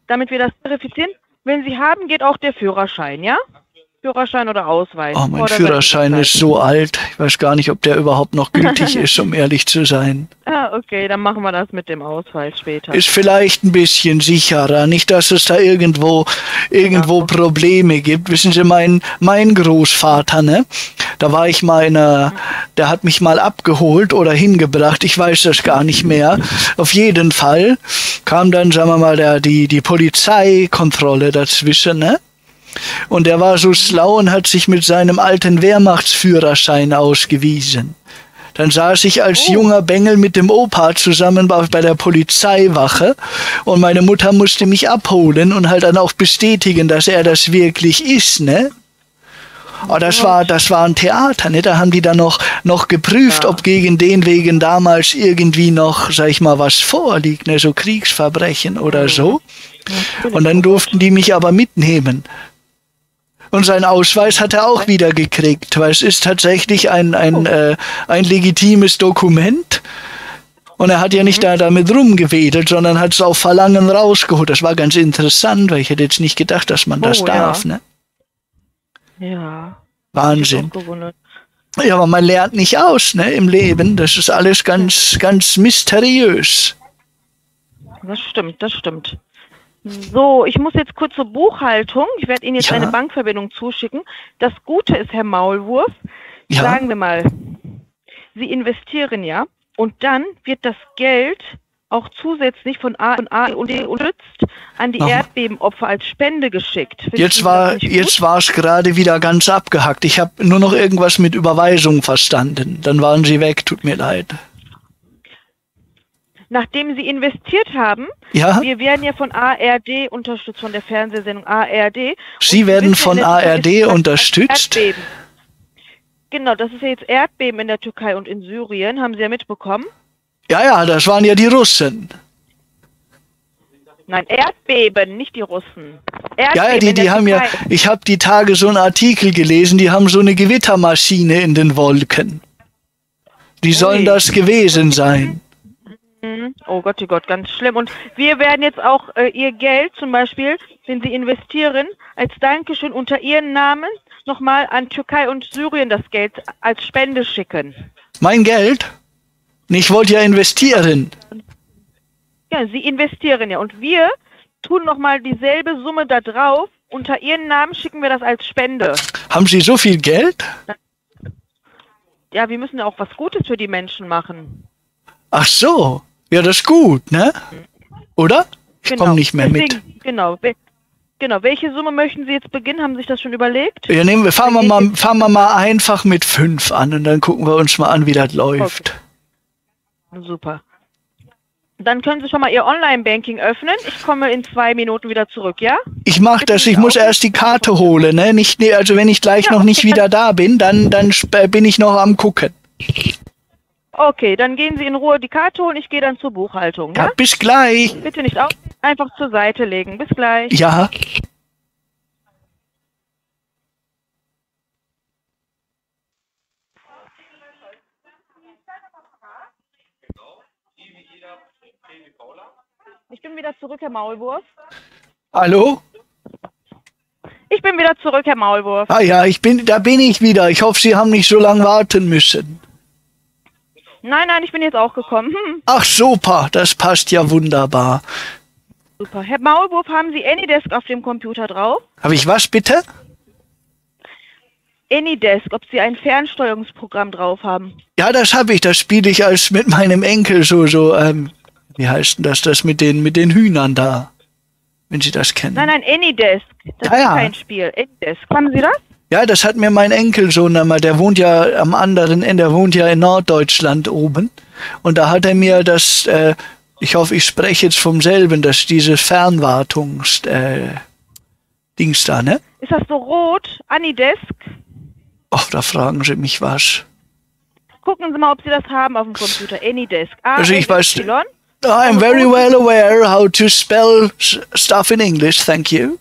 damit wir das verifizieren. Wenn Sie haben, geht auch der Führerschein, ja? Führerschein oder Ausweis. Oh, mein Führerschein ist so alt. Ich weiß gar nicht, ob der überhaupt noch gültig ist, um ehrlich zu sein. Ah, okay, dann machen wir das mit dem Ausweis später. Ist vielleicht ein bisschen sicherer. Nicht, dass es da irgendwo Probleme gibt. Wissen Sie, mein Großvater, ne? Da war ich mal der hat mich mal abgeholt oder hingebracht. Ich weiß das gar nicht mehr. Auf jeden Fall kam dann, sagen wir mal, die Polizeikontrolle dazwischen, ne? Und er war so schlau und hat sich mit seinem alten Wehrmachtsführerschein ausgewiesen. Dann saß ich als junger Bengel mit dem Opa zusammen bei der Polizeiwache und meine Mutter musste mich abholen und halt dann auch bestätigen, dass er das wirklich ist, ne? Oh, das war ein Theater, ne? Da haben die dann noch geprüft, ob gegen den wegen damals irgendwie noch, sag ich mal, was vorliegt, ne? So Kriegsverbrechen oder so. Und dann durften die mich aber mitnehmen. Und seinen Ausweis hat er auch wieder gekriegt, weil es ist tatsächlich ein legitimes Dokument. Und er hat ja nicht damit rumgewedelt, sondern hat es auf Verlangen rausgeholt. Das war ganz interessant, weil ich hätte jetzt nicht gedacht, dass man das darf, ne? Ja. Wahnsinn. Ja, aber man lernt nicht aus, ne, im Leben. Das ist alles ganz, ganz mysteriös. Das stimmt. So, ich muss jetzt kurz zur Buchhaltung. Ich werde Ihnen jetzt eine Bankverbindung zuschicken. Das Gute ist, Herr Maulwurf, sagen wir mal, Sie investieren ja und dann wird das Geld auch zusätzlich von A und D unterstützt an die Erdbebenopfer als Spende geschickt. Jetzt war es gerade wieder ganz abgehackt. Ich habe nur noch irgendwas mit Überweisung verstanden. Dann waren Sie weg, tut mir leid. Nachdem Sie investiert haben, wir werden ja von ARD unterstützt, von der Fernsehsendung ARD. Sie werden von ARD unterstützt? Erdbeben. Genau, das ist ja jetzt Erdbeben in der Türkei und in Syrien, haben Sie ja mitbekommen? Ja, das waren ja die Russen. Nein, Erdbeben, nicht die Russen. Erdbeben die haben ja, ich habe die Tage so einen Artikel gelesen, die haben so eine Gewittermaschine in den Wolken. Die sollen das gewesen sein. Oh Gott, ganz schlimm. Und wir werden jetzt auch Ihr Geld zum Beispiel, wenn Sie investieren, als Dankeschön unter Ihren Namen nochmal an Türkei und Syrien das Geld als Spende schicken. Mein Geld? Ich wollte ja investieren. Ja, Sie investieren ja. Und wir tun nochmal dieselbe Summe da drauf. Unter Ihren Namen schicken wir das als Spende. Haben Sie so viel Geld? Ja, wir müssen ja auch was Gutes für die Menschen machen. Ach so. Ja, das ist gut, ne? Oder? Ich komme nicht mehr mit. Genau. Welche Summe möchten Sie jetzt beginnen? Haben Sie sich das schon überlegt? Ja, fangen wir mal einfach mit 5 an und dann gucken wir uns mal an, wie das läuft. Okay. Super. Dann können Sie schon mal Ihr Online-Banking öffnen. Ich komme in 2 Minuten wieder zurück, ja? Ich mache das. Ich muss erst die Karte holen, ne? Also wenn ich gleich noch nicht wieder da bin, dann bin ich noch am gucken. Okay, dann gehen Sie in Ruhe die Karte holen. Ich gehe dann zur Buchhaltung, ja? Bis gleich. Bitte nicht auf, einfach zur Seite legen. Bis gleich. Ja. Ich bin wieder zurück, Herr Maulwurf. Hallo? Ich bin wieder zurück, Herr Maulwurf. Ah ja, da bin ich wieder. Ich hoffe, Sie haben nicht so lange warten müssen. Nein, ich bin jetzt auch gekommen. Ach super, das passt ja wunderbar. Super. Herr Maulwurf, haben Sie AnyDesk auf dem Computer drauf? Habe ich was, bitte? AnyDesk, ob Sie ein Fernsteuerungsprogramm drauf haben. Ja, das habe ich. Das spiele ich als mit meinem Enkel so, wie heißt denn das mit den Hühnern da? Wenn Sie das kennen. Nein, AnyDesk. Das ist kein Spiel. AnyDesk. Haben Sie das? Ja, das hat mir mein Enkelsohn einmal, der wohnt ja am anderen Ende, der wohnt ja in Norddeutschland oben. Und da hat er mir das, ich hoffe, ich spreche jetzt vom selben, dieses Fernwartungs, Dings da, ne? Ist das so rot? AnyDesk? Ach, da fragen Sie mich was. Gucken Sie mal, ob Sie das haben auf dem Computer. AnyDesk. Also ich weiß, I'm very well aware how to spell stuff in English, thank you.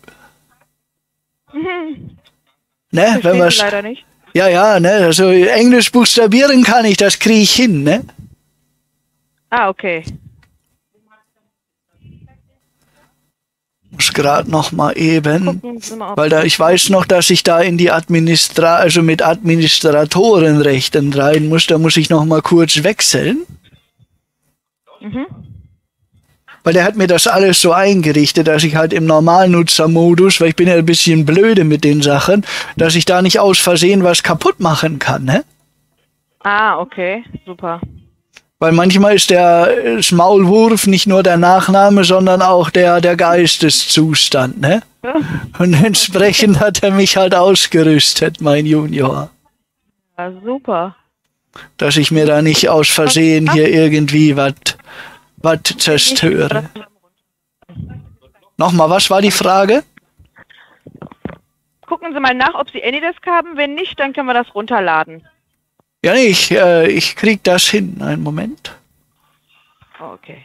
Ne, wenn wir's leider nicht. Ja, ne, also Englisch buchstabieren kann ich, das kriege ich hin, ne? Ah, okay. Muss gerade noch mal eben, Gucken Sie mal, ob weil da ich weiß noch, dass ich da in die also mit Administratorenrechten rein muss. Da muss ich noch mal kurz wechseln. Mhm. Weil der hat mir das alles so eingerichtet, dass ich halt im Normalnutzermodus, weil ich bin ja ein bisschen blöde mit den Sachen, dass ich da nicht aus Versehen was kaputt machen kann, ne? Ah, okay, super. Weil manchmal ist der Maulwurf nicht nur der Nachname, sondern auch der Geisteszustand, ne? Ja, Und entsprechend hat er mich halt ausgerüstet, mein Junior. super. Dass ich mir da nicht aus Versehen hier irgendwie was zerstöre. Nochmal, was war die Frage? Gucken Sie mal nach, ob Sie Anydesk haben. Wenn nicht, dann können wir das runterladen. Ja, nee, ich krieg das hin. Einen Moment. Okay.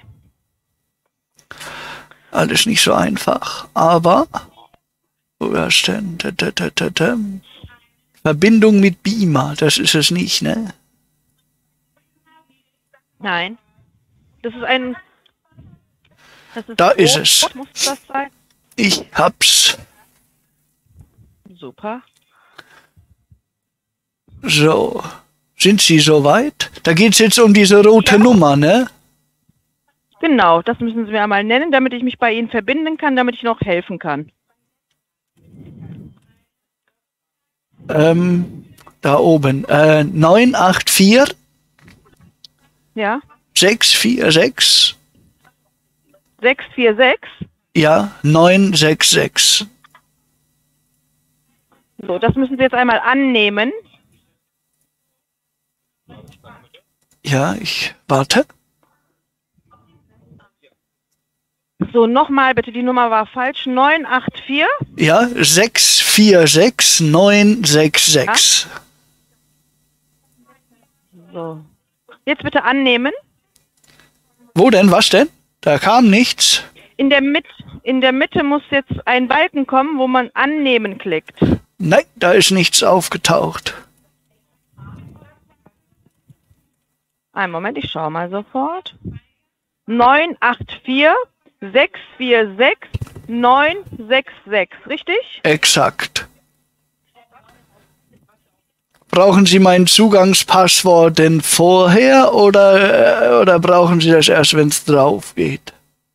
Alles nicht so einfach. Aber, wo ist denn? Verbindung mit Beamer, das ist es nicht, ne? Nein. Das ist ein... Da rot, ist es. muss das sein? Ich hab's. Super. So. Sind Sie soweit? Da geht's jetzt um diese rote Nummer, ne? Genau, das müssen Sie mir einmal nennen, damit ich mich bei Ihnen verbinden kann, damit ich noch helfen kann. Da oben. 984 Ja? 646 646. ja 966. So, das müssen Sie jetzt einmal annehmen. Ja, ich warte. So, nochmal bitte, die Nummer war falsch. 984. Ja, 646 966. So. Jetzt bitte annehmen. Wo denn? Was denn? Da kam nichts. In der Mitte muss jetzt ein Balken kommen, wo man annehmen klickt. Nein, da ist nichts aufgetaucht. Einen Moment, ich schaue mal sofort. 984 646 966, richtig? Exakt. Brauchen Sie mein Zugangspasswort denn vorher oder brauchen Sie das erst, wenn es drauf geht?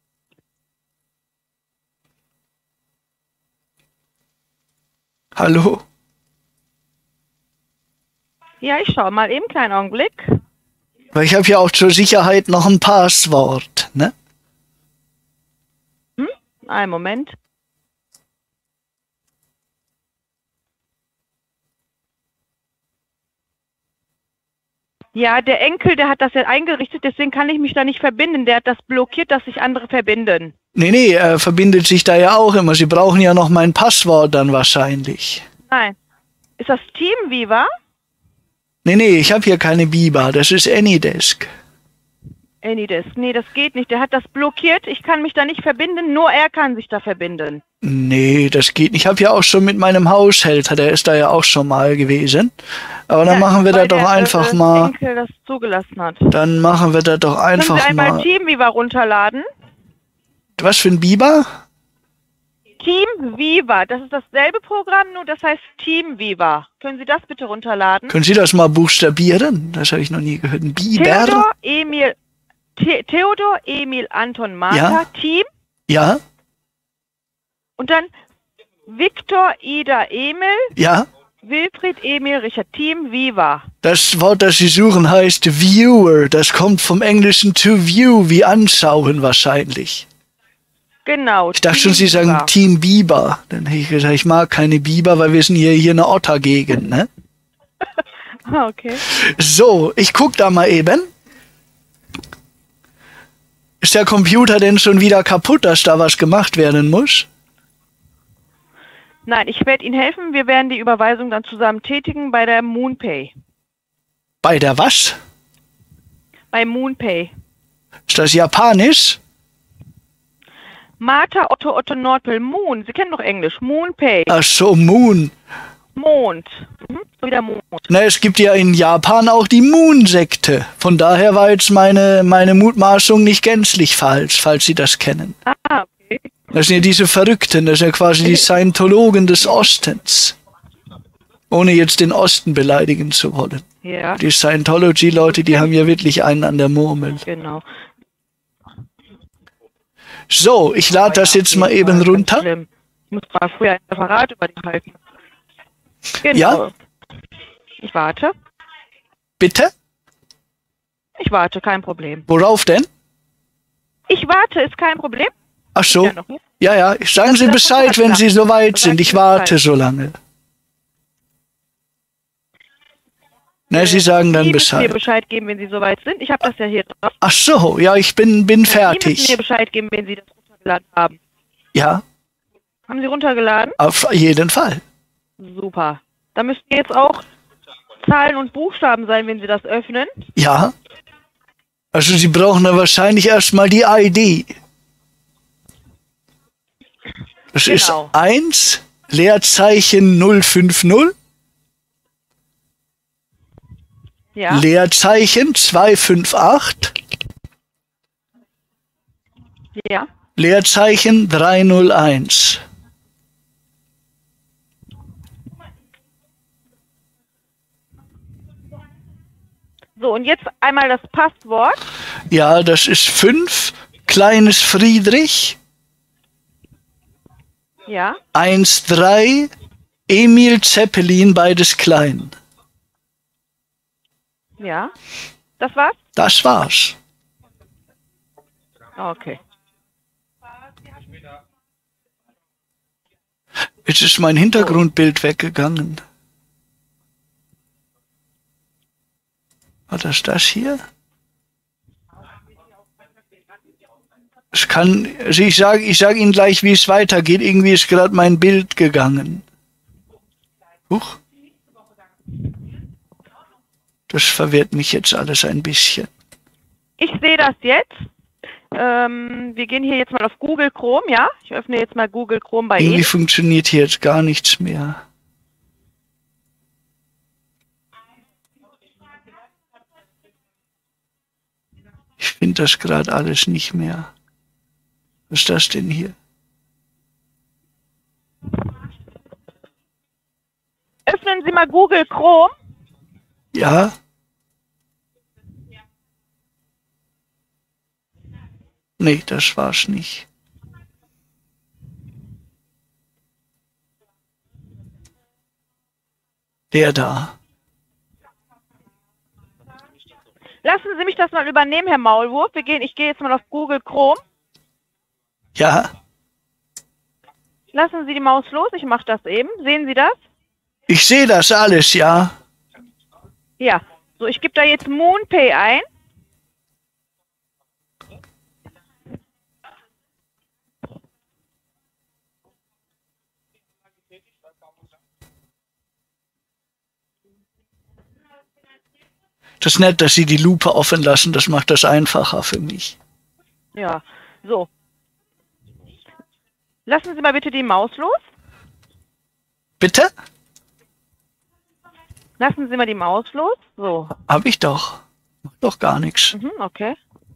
Hallo? Ja, ich schaue mal eben, kleinen Augenblick. Weil ich habe ja auch zur Sicherheit noch ein Passwort, ne? Einen Moment. Ja, der Enkel, der hat das ja eingerichtet, deswegen kann ich mich da nicht verbinden. Der hat das blockiert, dass sich andere verbinden. Nee, er verbindet sich da ja auch immer. Sie brauchen ja noch mein Passwort dann wahrscheinlich. Nein. Ist das TeamViewer? Nee, ich habe hier keine Biber. Das ist Anydesk. Anydesk. Nee, das geht nicht. Der hat das blockiert. Ich kann mich da nicht verbinden. Nur er kann sich da verbinden. Nee, das geht nicht. Ich habe ja auch schon mit meinem Haushälter, der ist da ja auch schon mal gewesen. Aber dann machen wir da doch einfach mal. Enkel das zugelassen hat. Dann machen wir da doch einfach Können Sie einmal mal. TeamViewer runterladen? Was für ein Biber? TeamViewer. Das ist dasselbe Programm, nur das heißt TeamViewer. Können Sie das bitte runterladen? Können Sie das mal buchstabieren? Das habe ich noch nie gehört. Ein Biber? Theodor, Emil, Anton, Martha, Ja. Team Ja, und dann Viktor, Ida, Emil, ja. Wilfried, Emil, Richard, TeamViewer. Das Wort, das Sie suchen, heißt Viewer. Das kommt vom Englischen to view, wie anschauen wahrscheinlich. Genau. Ich dachte schon, Sie sagen Team Biber. Dann hätte ich gesagt, ich mag keine Biber, weil wir sind hier eine Ottergegend, ne? Okay. So, ich guck da mal eben. Ist der Computer denn schon wieder kaputt, dass da was gemacht werden muss? Nein, ich werde Ihnen helfen. Wir werden die Überweisung dann zusammen tätigen bei der MoonPay. Bei der was? Bei MoonPay. Ist das japanisch? Martha, Otto, Otto, Nordpol, Moon. Sie kennen doch Englisch. MoonPay. Ach so, Moon. Mond. So wieder Mond. Na, es gibt ja in Japan auch die Moon-Sekte. Von daher war jetzt meine Mutmaßung nicht gänzlich falsch, falls Sie das kennen. Ah, okay. Das sind ja diese Verrückten, das sind ja quasi die Scientologen des Ostens. Ohne jetzt den Osten beleidigen zu wollen. Ja. Die Scientology-Leute, die haben ja wirklich einen an der Murmel. Genau. So, ich lade das jetzt mal eben runter. Schlimm. Ich muss mal früher ein Referat über die halten. Genau. Ja? Ich warte. Bitte? Ich warte, kein Problem. Worauf denn? Ich warte, ist kein Problem. Ach so. Ja, noch nicht. Ja. Sagen Sie Bescheid, wenn Sie soweit sind. Ich warte so lange. Ne, Sie sagen dann Sie müssen mir Bescheid. Bescheid geben, wenn Sie soweit sind. Ich habe das ja hier drauf. Ach so, ja, ich bin Sie müssen fertig. mir Bescheid geben, wenn Sie das runtergeladen haben. Ja, Haben Sie runtergeladen? auf jeden Fall. Super. Da müssten jetzt auch Zahlen und Buchstaben sein, wenn Sie das öffnen. Ja. Also Sie brauchen dann wahrscheinlich erstmal die ID. Das ist Genau. 1 Leerzeichen 050 Ja. Leerzeichen 258 Ja. Leerzeichen 301. So, und jetzt einmal das Passwort. Ja, das ist 5 kleines Friedrich Ja. 13 Emil Zeppelin, beides klein. Ja. Das war's? Das war's. Okay. Jetzt ist mein Hintergrundbild weggegangen. War das hier? Es kann, also ich sag Ihnen gleich, wie es weitergeht. Irgendwie ist gerade mein Bild gegangen. Huch. Das verwirrt mich jetzt alles ein bisschen. Ich sehe das jetzt. Wir gehen hier jetzt mal auf Google Chrome, ja? Ich öffne jetzt mal Google Chrome bei Irgendwie Ihnen. funktioniert hier jetzt gar nichts mehr. Ich finde das gerade alles nicht mehr. Was ist das denn hier? Öffnen Sie mal Google Chrome. Ja? Nee, das war's nicht. Der da. Lassen Sie mich das mal übernehmen, Herr Maulwurf. Ich gehe jetzt mal auf Google Chrome. Ja? Lassen Sie die Maus los, ich mache das eben. Sehen Sie das? Ich sehe das alles, ja. Ja. So, ich gebe da jetzt MoonPay ein. Das ist nett, dass Sie die Lupe offen lassen. Das macht das einfacher für mich. Ja. So. Lassen Sie mal bitte die Maus los. Bitte? Lassen Sie mal die Maus los. So. Hab ich doch. Macht doch gar nichts. Mhm, okay.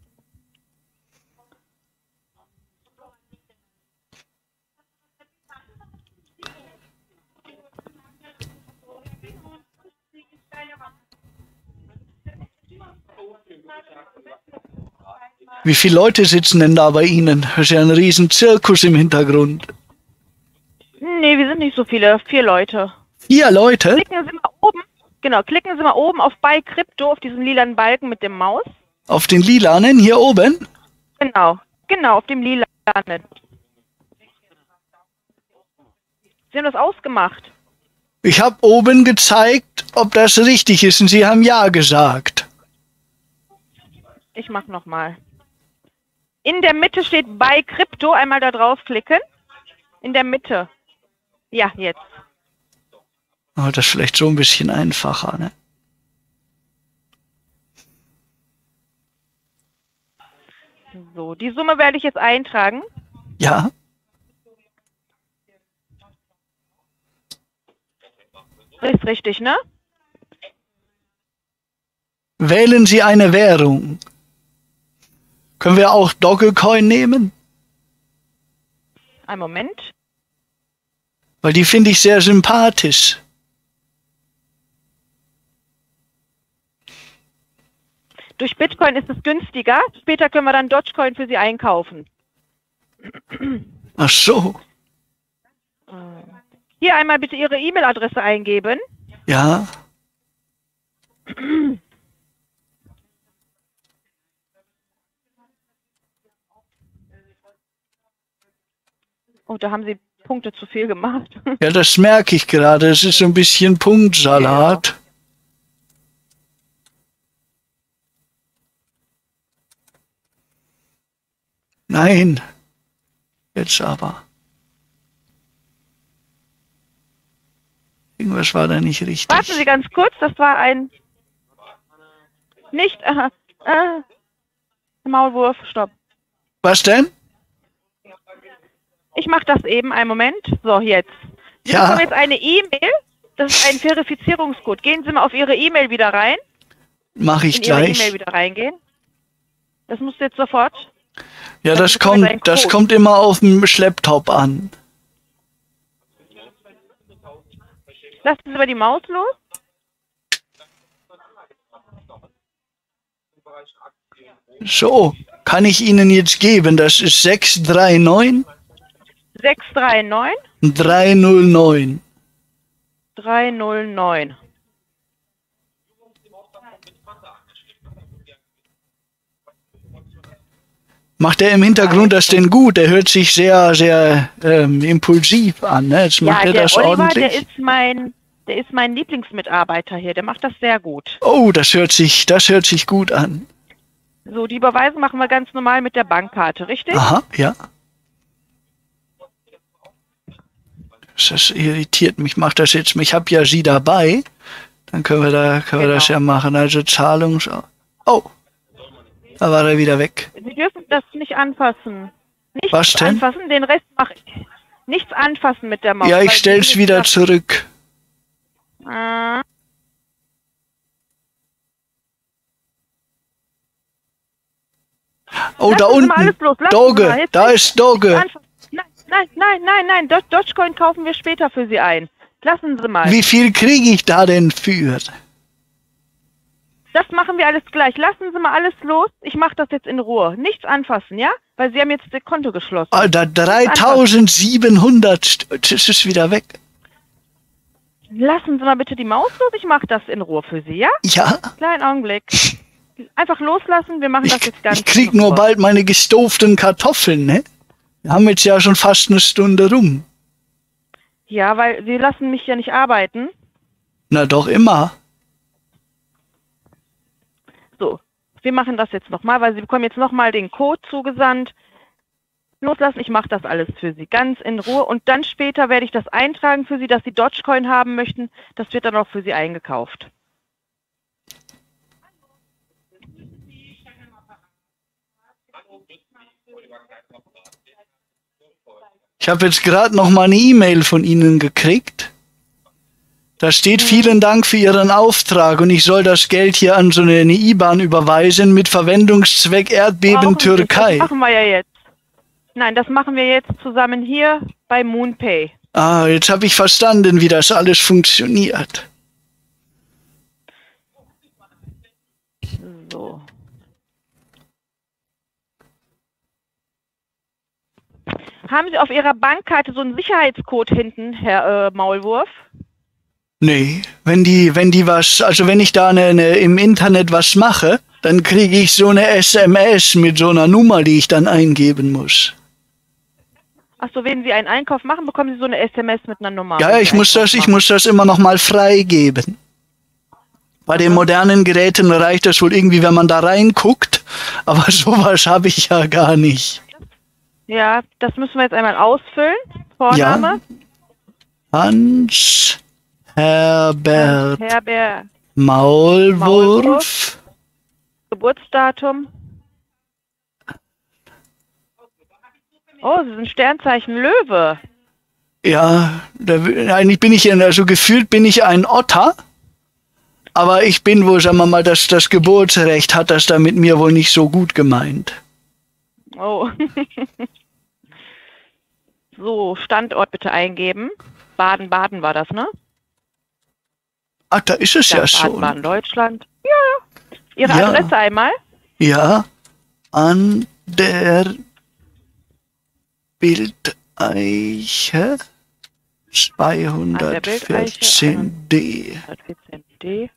Wie viele Leute sitzen denn da bei Ihnen? Das ist ja ein riesen Zirkus im Hintergrund. Nee, wir sind nicht so viele. 4 Leute. 4 Leute? Klicken Sie mal oben. Genau, klicken Sie mal oben auf Buy Crypto, auf diesen lilanen Balken mit dem Maus. Auf den lilanen hier oben? Genau, auf dem lilanen. Sie haben das ausgemacht. Ich habe oben gezeigt, ob das richtig ist und Sie haben ja gesagt. Ich mach nochmal. In der Mitte steht Buy Crypto. Einmal da draufklicken. In der Mitte. Ja, jetzt. Oh, das ist vielleicht so ein bisschen einfacher, ne? So, die Summe werde ich jetzt eintragen. Ja. Ist richtig, ne? Wählen Sie eine Währung. Können wir auch Dogecoin nehmen? Einen Moment. Weil die finde ich sehr sympathisch. Durch Bitcoin ist es günstiger. Später können wir dann Dogecoin für Sie einkaufen. Ach so. Hier einmal bitte Ihre E-Mail-Adresse eingeben. Ja. Oh, da haben Sie Punkte zu viel gemacht. Ja, das merke ich gerade. Es ist so ein bisschen Punktsalat. Ja. Nein. Jetzt aber. Irgendwas war da nicht richtig. Warten Sie ganz kurz, das war ein... Nicht... Maulwurf, stopp. Was denn? Ich mache das eben, einen Moment. So, jetzt. Sie Ja. bekommen jetzt eine E-Mail. Das ist ein Verifizierungscode. Gehen Sie mal auf Ihre E-Mail wieder rein. Mache ich In Ihre gleich. E-Mail wieder reingehen. Das muss jetzt sofort. Ja, Dann das bekommen Sie einen kommt, das Code. kommt immer auf dem Schlepptop an. Lassen Sie mal die Maus los. So, kann ich Ihnen jetzt geben. Das ist 639 639 309. 309. Macht er im Hintergrund das denn gut? Der hört sich sehr, sehr impulsiv an. Ne? Jetzt macht Ja, er der das Oliver, ordentlich. der ist mein Lieblingsmitarbeiter hier. Der macht das sehr gut. Oh, das hört sich gut an. So, die Überweisung machen wir ganz normal mit der Bankkarte, richtig? Aha, ja. Das irritiert mich. Mach das jetzt. Ich habe ja Sie dabei. Dann können wir das ja machen. Also Zahlung. Oh, da war er wieder weg. Sie dürfen das nicht anfassen. Nichts Was denn? anfassen, den Rest mache ich. Nichts anfassen mit der Maus. Ja, weil ich Sie stell's sind wieder jetzt zurück. Ah. Oh, Lassen da Sie mal unten. alles los, lassen Sie mal. Doge, Jetzt da nicht- ist Doge. Nein. Dogecoin kaufen wir später für Sie ein. Lassen Sie mal. Wie viel kriege ich da denn für? Das machen wir alles gleich. Lassen Sie mal alles los. Ich mache das jetzt in Ruhe. Nichts anfassen, ja? Weil Sie haben jetzt das Konto geschlossen. Alter, 3700. Das ist wieder weg. Lassen Sie mal bitte die Maus los. Ich mache das in Ruhe für Sie, ja? Ja, Kleinen Augenblick. Einfach loslassen. Wir machen das jetzt ganz ich krieg in nur Ruhe. bald meine gestoften Kartoffeln, ne? Wir haben jetzt ja schon fast eine Stunde rum. Ja, weil Sie lassen mich ja nicht arbeiten. Na doch immer. So, wir machen das jetzt nochmal, weil Sie bekommen jetzt nochmal den Code zugesandt. Loslassen, ich mache das alles für Sie, ganz in Ruhe. Und dann später werde ich das eintragen für Sie, dass Sie Dogecoin haben möchten. Das wird dann auch für Sie eingekauft. Ich habe jetzt gerade noch mal eine E-Mail von Ihnen gekriegt. Da steht, vielen Dank für Ihren Auftrag und ich soll das Geld hier an so eine IBAN überweisen mit Verwendungszweck Erdbeben Brauchen Sie nicht, Türkei. Das machen wir ja jetzt. Nein, das machen wir jetzt zusammen hier bei MoonPay. Ah, jetzt habe ich verstanden, wie das alles funktioniert. So. Haben Sie auf Ihrer Bankkarte so einen Sicherheitscode hinten, Herr Maulwurf? Nee, wenn die was, also wenn ich da im Internet was mache, dann kriege ich so eine SMS mit so einer Nummer, die ich dann eingeben muss. Achso, wenn Sie einen Einkauf machen, bekommen Sie so eine SMS mit einer Nummer. Ja, wenn Sie ich muss Einkauf das immer noch mal freigeben. Bei den modernen Geräten reicht das wohl irgendwie, wenn man da reinguckt, aber sowas habe ich ja gar nicht. machen. Ja, das müssen wir jetzt einmal ausfüllen. Vorname? Hans Herbert Herbert. Maulwurf. Geburtsdatum. Oh, Sie sind Sternzeichen Löwe. Ja, eigentlich bin ich, also gefühlt bin ich ein Otter, aber ich bin wohl, sagen wir mal, das Geburtsrecht hat das da mit mir wohl nicht so gut gemeint. Oh. So, Standort bitte eingeben. Baden-Baden war das, ne? Ach, da ist es ja schon. Baden-Baden, Deutschland. Ja. Ihre Ja. Adresse einmal? Ja, an der Bildeiche 214D. 114D.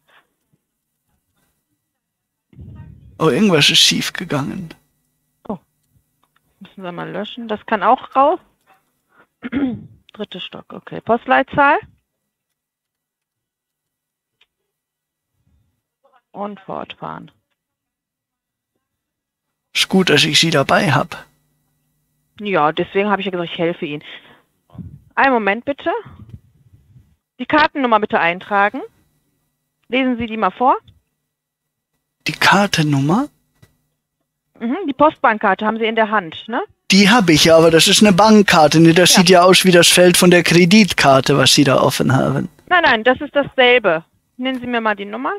Oh, irgendwas ist schief gegangen. Müssen wir mal löschen. Das kann auch raus. 3. Stock, okay. Postleitzahl. Und fortfahren. Ist gut, dass ich Sie dabei habe. Ja, deswegen habe ich ja gesagt, ich helfe Ihnen. Einen Moment bitte. Die Kartennummer bitte eintragen. Lesen Sie die mal vor. Die Kartennummer? Die Postbankkarte haben Sie in der Hand, ne? Die habe ich ja, aber das ist eine Bankkarte. Ne? Das sieht ja aus wie das Feld von der Kreditkarte, was Sie da offen haben. Nein, das ist dasselbe. Nennen Sie mir mal die Nummer.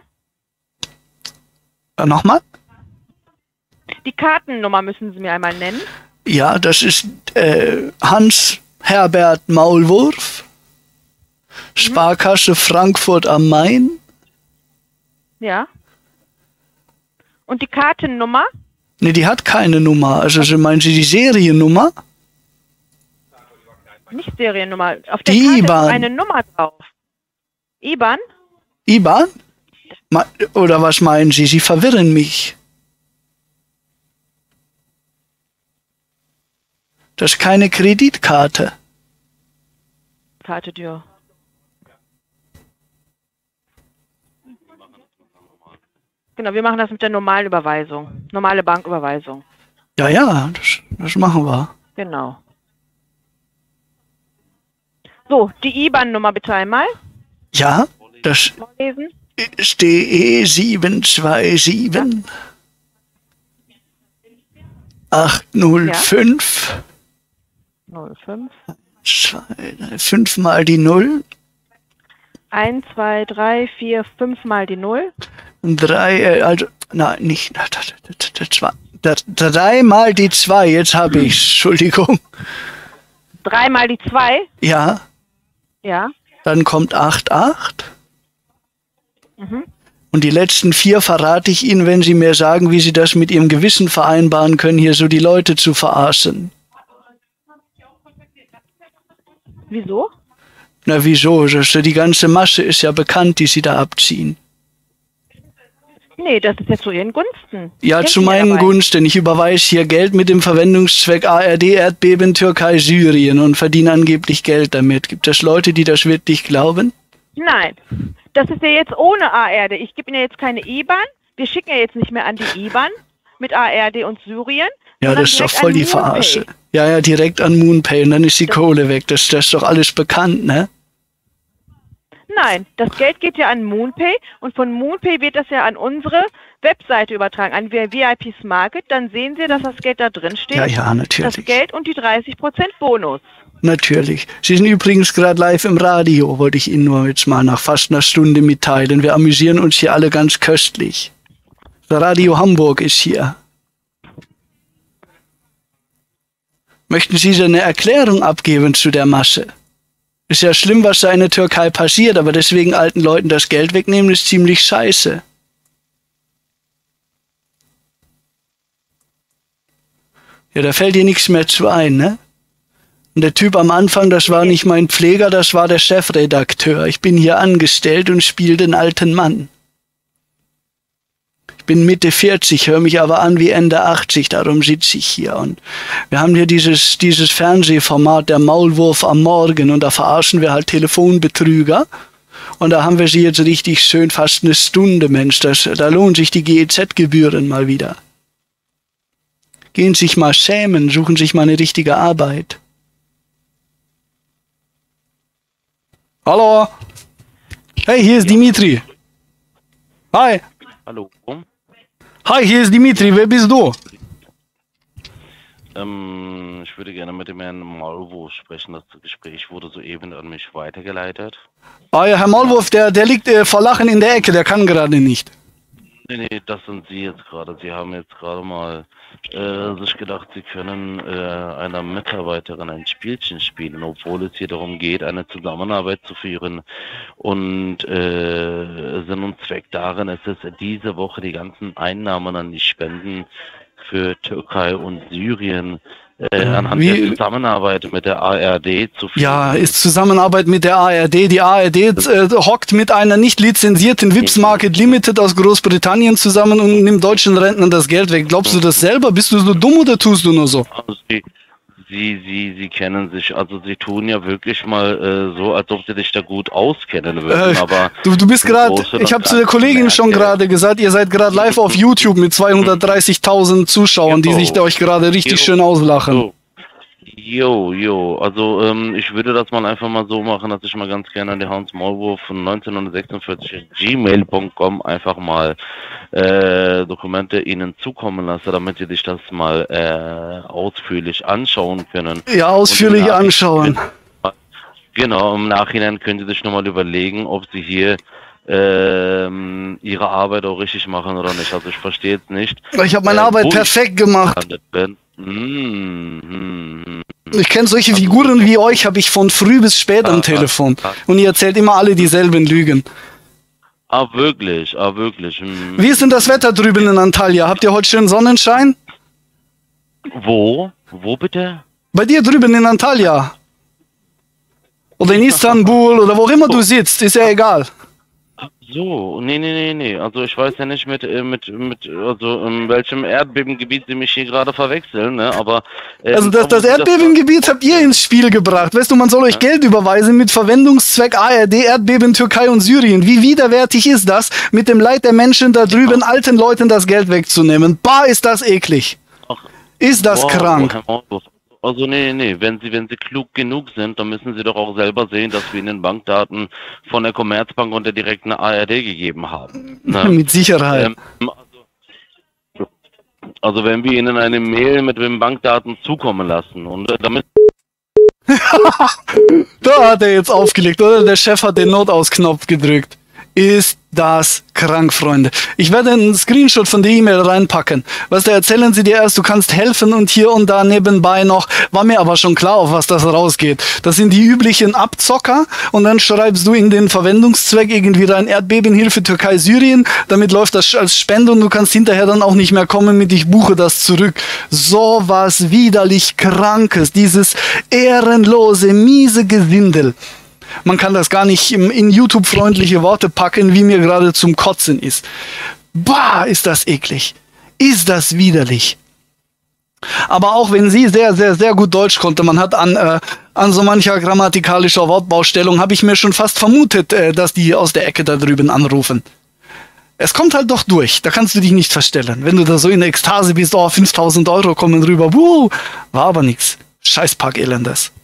Nochmal? Die Kartennummer müssen Sie mir einmal nennen. Ja, das ist Hans Herbert Maulwurf, Sparkasse Frankfurt am Main. Ja. Und die Kartennummer? Ne, die hat keine Nummer. Also meinen Sie die Seriennummer? Nicht Seriennummer. Auf der Die Karte IBAN. ist eine Nummer drauf. IBAN? IBAN? Oder was meinen Sie? Sie verwirren mich. Das ist keine Kreditkarte. Karte Tür. Genau, wir machen das mit der normalen Überweisung. Normale Banküberweisung. Ja, das machen wir. Genau. So, die IBAN-Nummer bitte einmal Ja, das vorlesen. ist DE 727 805 05 5 mal die 0 1, 2, 3, 4, 5 mal die 0. und 3, also, nein, nicht, das war 3 mal die 2, jetzt habe ich Entschuldigung. 3 mal die 2. Ja, Ja. dann kommt 88. Und die letzten 4 verrate ich Ihnen, wenn Sie mir sagen, wie Sie das mit Ihrem Gewissen vereinbaren können, hier so die Leute zu verarschen. Wieso? Na wieso? Die ganze Masse ist ja bekannt, die Sie da abziehen. Nee, das ist ja zu Ihren Gunsten. Ja, Helfen zu mir meinen dabei. Gunsten. Ich überweise hier Geld mit dem Verwendungszweck ARD, Erdbeben, Türkei, Syrien und verdiene angeblich Geld damit. Gibt es Leute, die das wirklich glauben? Nein, das ist ja jetzt ohne ARD. Ich gebe Ihnen ja jetzt keine IBAN. Wir schicken ja jetzt nicht mehr an die IBAN mit ARD und Syrien. Ja, sondern das ist doch direkt voll an die MoonPay. Verarsche. Ja, direkt an MoonPay und dann ist die Kohle weg. Das ist doch alles bekannt, ne? Nein, das Geld geht ja an MoonPay und von MoonPay wird das ja an unsere Webseite übertragen, an VIP's Market. Dann sehen Sie, dass das Geld da drin steht. Ja, natürlich. Das Geld und die 30% Bonus. Natürlich. Sie sind übrigens gerade live im Radio, wollte ich Ihnen nur jetzt mal nach fast einer Stunde mitteilen. Wir amüsieren uns hier alle ganz köstlich. Radio Hamburg ist hier. Möchten Sie so eine Erklärung abgeben zu der Masse? Ist ja schlimm, was da in der Türkei passiert, aber deswegen alten Leuten das Geld wegnehmen, ist ziemlich scheiße. Ja, da fällt dir nichts mehr zu ein, ne? Und der Typ am Anfang, das war nicht mein Pfleger, das war der Chefredakteur. Ich bin hier angestellt und spiele den alten Mann. Ich bin Mitte 40, höre mich aber an wie Ende 80, darum sitze ich hier. Und wir haben hier dieses Fernsehformat, der Maulwurf am Morgen, und da verarschen wir halt Telefonbetrüger. Und da haben wir sie jetzt richtig schön, fast eine Stunde, Mensch. Da lohnen sich die GEZ-Gebühren mal wieder. Gehen sich mal schämen, suchen sich mal eine richtige Arbeit. Hallo? Hey, hier ist Dimitri. Hi. Hallo. Hi, hier ist Dimitri. Wer bist du? Ich würde gerne mit dem Herrn Maulwurf sprechen. Das Gespräch wurde soeben an mich weitergeleitet. Ah ja, Herr Maulwurf, der liegt vor Lachen in der Ecke. Der kann gerade nicht. Nee, das sind Sie jetzt gerade. Sie haben jetzt gerade mal sich gedacht, Sie können einer Mitarbeiterin ein Spielchen spielen, obwohl es hier darum geht, eine Zusammenarbeit zu führen. Und Sinn und Zweck darin ist es, diese Woche die ganzen Einnahmen an die Spenden für Türkei und Syrien anhand der Zusammenarbeit mit der ARD zu führen. Ja, ist Zusammenarbeit mit der ARD. Die ARD hockt mit einer nicht lizenzierten Vips Market Limited aus Großbritannien zusammen und nimmt deutschen Rentnern das Geld weg. Glaubst du das selber? Bist du so dumm oder tust du nur so? Also Sie kennen sich, also Sie tun ja wirklich mal so, als ob Sie sich da gut auskennen würden, aber... Du bist gerade, ich habe zu der Kollegin schon gerade gesagt, ihr seid gerade live auf YouTube mit 230.000 Zuschauern, die sich da euch gerade richtig schön auslachen. Also ich würde das mal einfach mal so machen, dass ich mal ganz gerne an die Hans Maulwurf von 1946 gmail.com einfach mal Dokumente Ihnen zukommen lasse, damit Sie sich das mal ausführlich anschauen können. Ja, ausführlich anschauen. Genau, im Nachhinein können Sie sich nochmal überlegen, ob Sie hier Ihre Arbeit auch richtig machen oder nicht. Also ich verstehe jetzt nicht. Ich habe meine Arbeit perfekt gemacht. Ich kenne solche Figuren wie euch, habe ich von früh bis spät am Telefon. Und ihr erzählt immer alle dieselben Lügen. Wirklich. Wie ist denn das Wetter drüben in Antalya? Habt ihr heute schön Sonnenschein? Wo? Wo bitte? Bei dir drüben in Antalya. Oder in Istanbul oder wo immer du sitzt, ist ja egal. So, nee. Also ich weiß ja nicht also in welchem Erdbebengebiet Sie mich hier gerade verwechseln, ne? Aber also das Erdbebengebiet habt ihr ins Spiel gebracht. Weißt du, man soll euch Geld überweisen mit Verwendungszweck ARD, Erdbeben, Türkei und Syrien. Wie widerwärtig ist das, mit dem Leid der Menschen da drüben alten Leuten das Geld wegzunehmen? Bah, ist das eklig. Ist das krank. Also nee, wenn Sie klug genug sind, dann müssen Sie doch auch selber sehen, dass wir Ihnen Bankdaten von der Commerzbank und der direkten ARD gegeben haben. Ne? Mit Sicherheit. Also wenn wir Ihnen eine Mail mit den Bankdaten zukommen lassen und damit... Da hat er jetzt aufgelegt, oder? Der Chef hat den Notausknopf gedrückt. Ist das krank, Freunde. Ich werde einen Screenshot von der E-Mail reinpacken. Was da erzählen sie dir erst, du kannst helfen und hier und da nebenbei noch. War mir aber schon klar, auf was das rausgeht. Das sind die üblichen Abzocker und dann schreibst du in den Verwendungszweck irgendwie rein Erdbebenhilfe Türkei, Syrien. Damit läuft das als Spende und du kannst hinterher dann auch nicht mehr kommen mit ich buche das zurück. So was widerlich Krankes. Dieses ehrenlose, miese Gesindel. Man kann das gar nicht in YouTube-freundliche Worte packen, wie mir gerade zum Kotzen ist. Bah, ist das eklig. Ist das widerlich. Aber auch wenn sie sehr, sehr, sehr gut Deutsch konnte, man hat an so mancher grammatikalischer Wortbaustellung, habe ich mir schon fast vermutet, dass die aus der Ecke da drüben anrufen. Es kommt halt doch durch, da kannst du dich nicht verstellen. Wenn du da so in Ekstase bist, 5.000 Euro kommen rüber, war aber nix. Scheiß Pack Elendes.